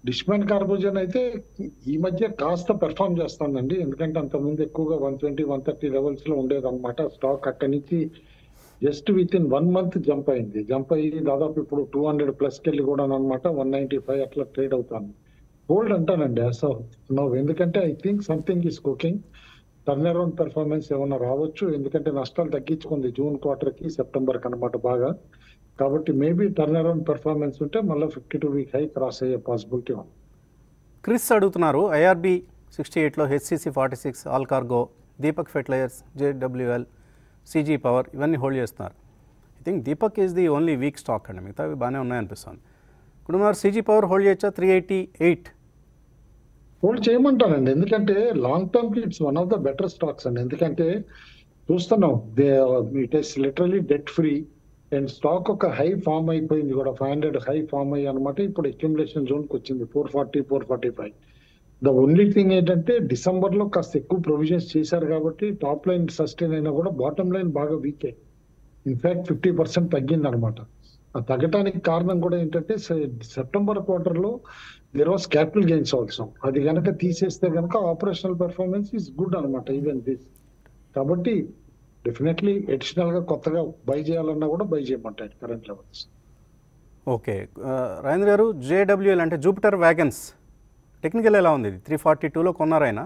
డిష్మెన్ కార్బోజన్ అయితే ఈ మధ్య కాస్త పెర్ఫార్మ్ చేస్తుందండి, ఎందుకంటే అంతకుముందు ఎక్కువగా 120, 130 లెవెల్స్ లో ఉండేది అనమాట. స్టాక్ అక్కడి నుంచి just within 1 month jump అయ్యి దాదాపు ఇప్పుడు 200 ప్లస్ కెళ్ళి కూడా అనమాట 195 అట్లా ట్రేడ్ అవుతాను. హోల్డ్ అంటానండి ఎందుకంటే I think something is cooking. Turn around performance ఏమన్నా రావచ్చు, ఎందుకంటే నష్టాలు తగ్గించుకుంది జూన్ క్వార్టర్ కి సెప్టెంబర్ కి అనమాట బాగా. కాబట్టి మేబీ టర్న్ అరౌండ్ పెర్ఫార్మెన్స్ ఉంటే మళ్ళీ 52 వీక్ హై క్రాస్ అయ్యే పాసిబిలిటీ ఉంది. క్రిస్ అడుగుతున్నారు, ఐఆర్బి 68లో HCC 46, All Cargo, Deepak Fertilisers, JWL, CG Power ఇవన్నీ హోల్డ్ చేస్తున్నారు. I think Deepak is the only weak stock అండి, మిగతా అవి బాగానే ఉన్నాయనిపిస్తుంది. కుటుంబారు సిజీ పవర్ హోల్డ్ చేయొచ్చా? 388 హోల్డ్ చేయమంటానండి, ఎందుకంటే లాంగ్ టర్మ్ కి it's one of the better stocks అండి. ఎందుకంటే చూస్తున్నాం it is literally debt free and stock ఒక హై ఫామ్ అయిపోయింది కూడా, 500 హై ఫామ్ అయ్యి అనమాట. ఇప్పుడు అక్యుములేషన్ జోన్ కి వచ్చింది 440, 445. ద ఓన్లీ థింగ్ ఏంటంటే డిసెంబర్ లో కాస్త ఎక్కువ ప్రొవిజన్స్ చేశారు కాబట్టి టాప్ లైన్ సస్టైన్ అయినా కూడా బాటమ్ లైన్ బాగా వీక్ అయ్యి ఇన్ఫాక్ట్ 50% తగ్గింది అనమాట. ఆ తగ్గడానికి కారణం కూడా ఏంటంటే సెప్టెంబర్ క్వార్టర్ లో there was capital gains also. అది కనుక తీసేస్తే కనుక ఆపరేషనల్ పెర్ఫార్మెన్స్ ఈస్ గుడ్ అనమాట ఈవెన్ దిస్. కాబట్టి డెఫినెట్లీ అడిషనల్ గా కొత్తగా బై చేయాలన్నా కూడా బై చేయమంటాయి current levels. Okay Rajendra garu, JWL అంటే జూపిటర్ వ్యాగన్స్ టెక్నికల్ ఎలా ఉంది? 342లో కొన్నారు ఆయన.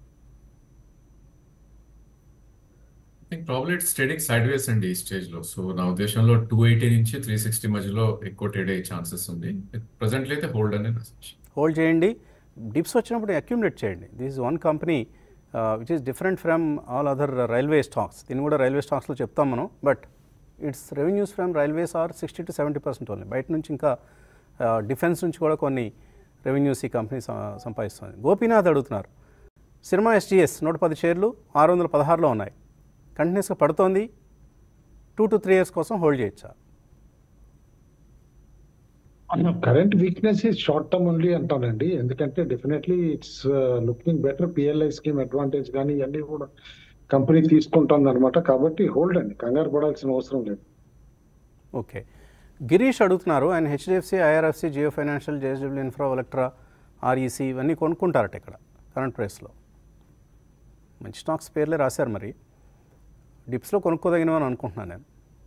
I think probably it's trading sideways అండి ఈ స్టేజ్ లో. సో నా ఉద్దేశంలో 280 నుంచి 360 మధ్యలో ఎక్కువ ట్రేడ్ అయ్యే ఛాన్సెస్ ఉంది. ప్రెసెంట్లీ అయితే హోల్డ్ అనేది హోల్డ్ చేయండి, డిప్స్ వచ్చినప్పుడు అక్యుములేట్ చేయండి. This is one company which is different from all other railway stocks. దీన్ని కూడా రైల్వే స్టాక్స్లో చెప్తాం మనం, but its revenues from railways are 60 to 70% only. బయట నుంచి ఇంకా డిఫెన్స్ నుంచి కూడా కొన్ని రెవెన్యూస్ ఈ కంపెనీ సంపాదిస్తుంది. గోపీనాథ్ అడుగుతున్నారు, సినిమా ఎస్జిఎస్ 110 షేర్లు 616లో ఉన్నాయి, కంటిన్యూస్గా పడుతోంది, 2 to 3 years కోసం హోల్డ్ చేయొచ్చా? Current weakness is short term only అంటానండి, ఎందుకంటే definitely it's looking better. PLI scheme advantage కానీ ఇవన్నీ కూడా కంపెనీ తీసుకుంటుంది అనమాట. కాబట్టి హోల్డ్ అండి, కంగారు పడాల్సిన అవసరం లేదు. ఓకే గిరీష్ అడుగుతున్నారు, ఆయన HDFC, IRFC, Jio Financial, JSW Infra, ఎలక్ట్రా, ఆర్ఈసి ఇవన్నీ కొనుక్కుంటారట ఇక్కడ కరెంట్ ప్రైస్లో. మంచి స్టాక్స్ పేర్లే రాశారు, మరి డిప్స్లో కొనుక్కోదగినవని అనుకుంటున్నాను నేను.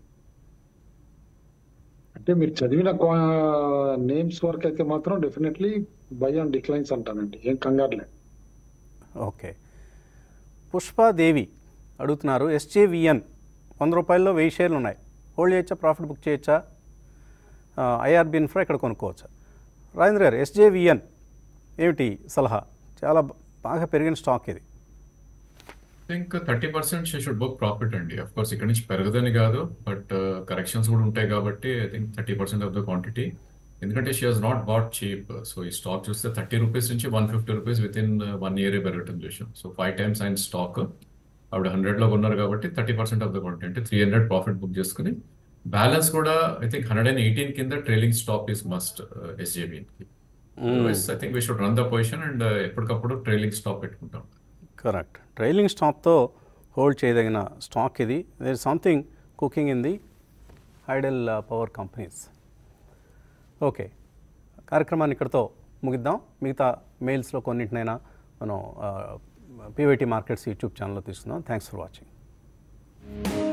అంటే మీరు చదివిన నేమ్స్ వరకు అయితే మాత్రం డెఫినెట్లీ బై ఆన్ డిక్లైన్స్ అంటానండి, ఏం కంగారు లేదు. ఓకే పుష్పాదేవి అడుగుతున్నారు, ఎస్జేవిఎన్ 100 రూపాయల్లో 1000 షేర్లు ఉన్నాయి, హోల్డ్ చేయొచ్చా, ప్రాఫిట్ బుక్ చేయొచ్చా, ఐఆర్బి ఇన్ఫ్రా ఇక్కడ కొనుక్కోవచ్చా? రాజేంద్ర గారు, ఎస్జేవిఎన్ ఏమిటి సలహా? చాలా బాగా పెరిగిన స్టాక్ ఇది. I think 30% she should book profit అండి. అఫ్ కోర్స్ ఇక్కడ నుంచి పెరగదని కాదు, బట్ కరెక్షన్స్ కూడా ఉంటాయి కాబట్టి I think 30% of the quantity. ఎందుకంటే she has not bought cheap. So ఈ స్టాక్ చూస్తే 30 రూపీస్ నుంచి 150 రూపీస్ విత్ ఇన్ 1 year పెరగటం చూసాం. సో 5 times అయిన స్టాక్ ఆవిడ 100లో కొన్నారు కాబట్టి 30% ఆఫ్ ద క్వాంటిటీ అంటే 300 ప్రాఫిట్ బుక్ చేసుకుని బ్యాలెన్స్ కూడా ఐ థింక్ 118 కింద trailing stop is must SJVN కి. I think we should run the position and ఎప్పటికప్పుడు ట్రైలింగ్ స్టాప్ పెట్టుకుంటాం. కరెక్ట్, ట్రైలింగ్ స్టాప్తో హోల్డ్ చేయదగిన స్టాక్ ఇది. There is something cooking in the hydel power companies. Okay కార్యక్రమాన్ని ఇక్కడితో ముగిద్దాం. మిగతా మెయిల్స్లో కొన్నింటినైనా మనం పివైటీ మార్కెట్స్ యూట్యూబ్ ఛానల్లో తీసుకుందాం. Thanks for watching.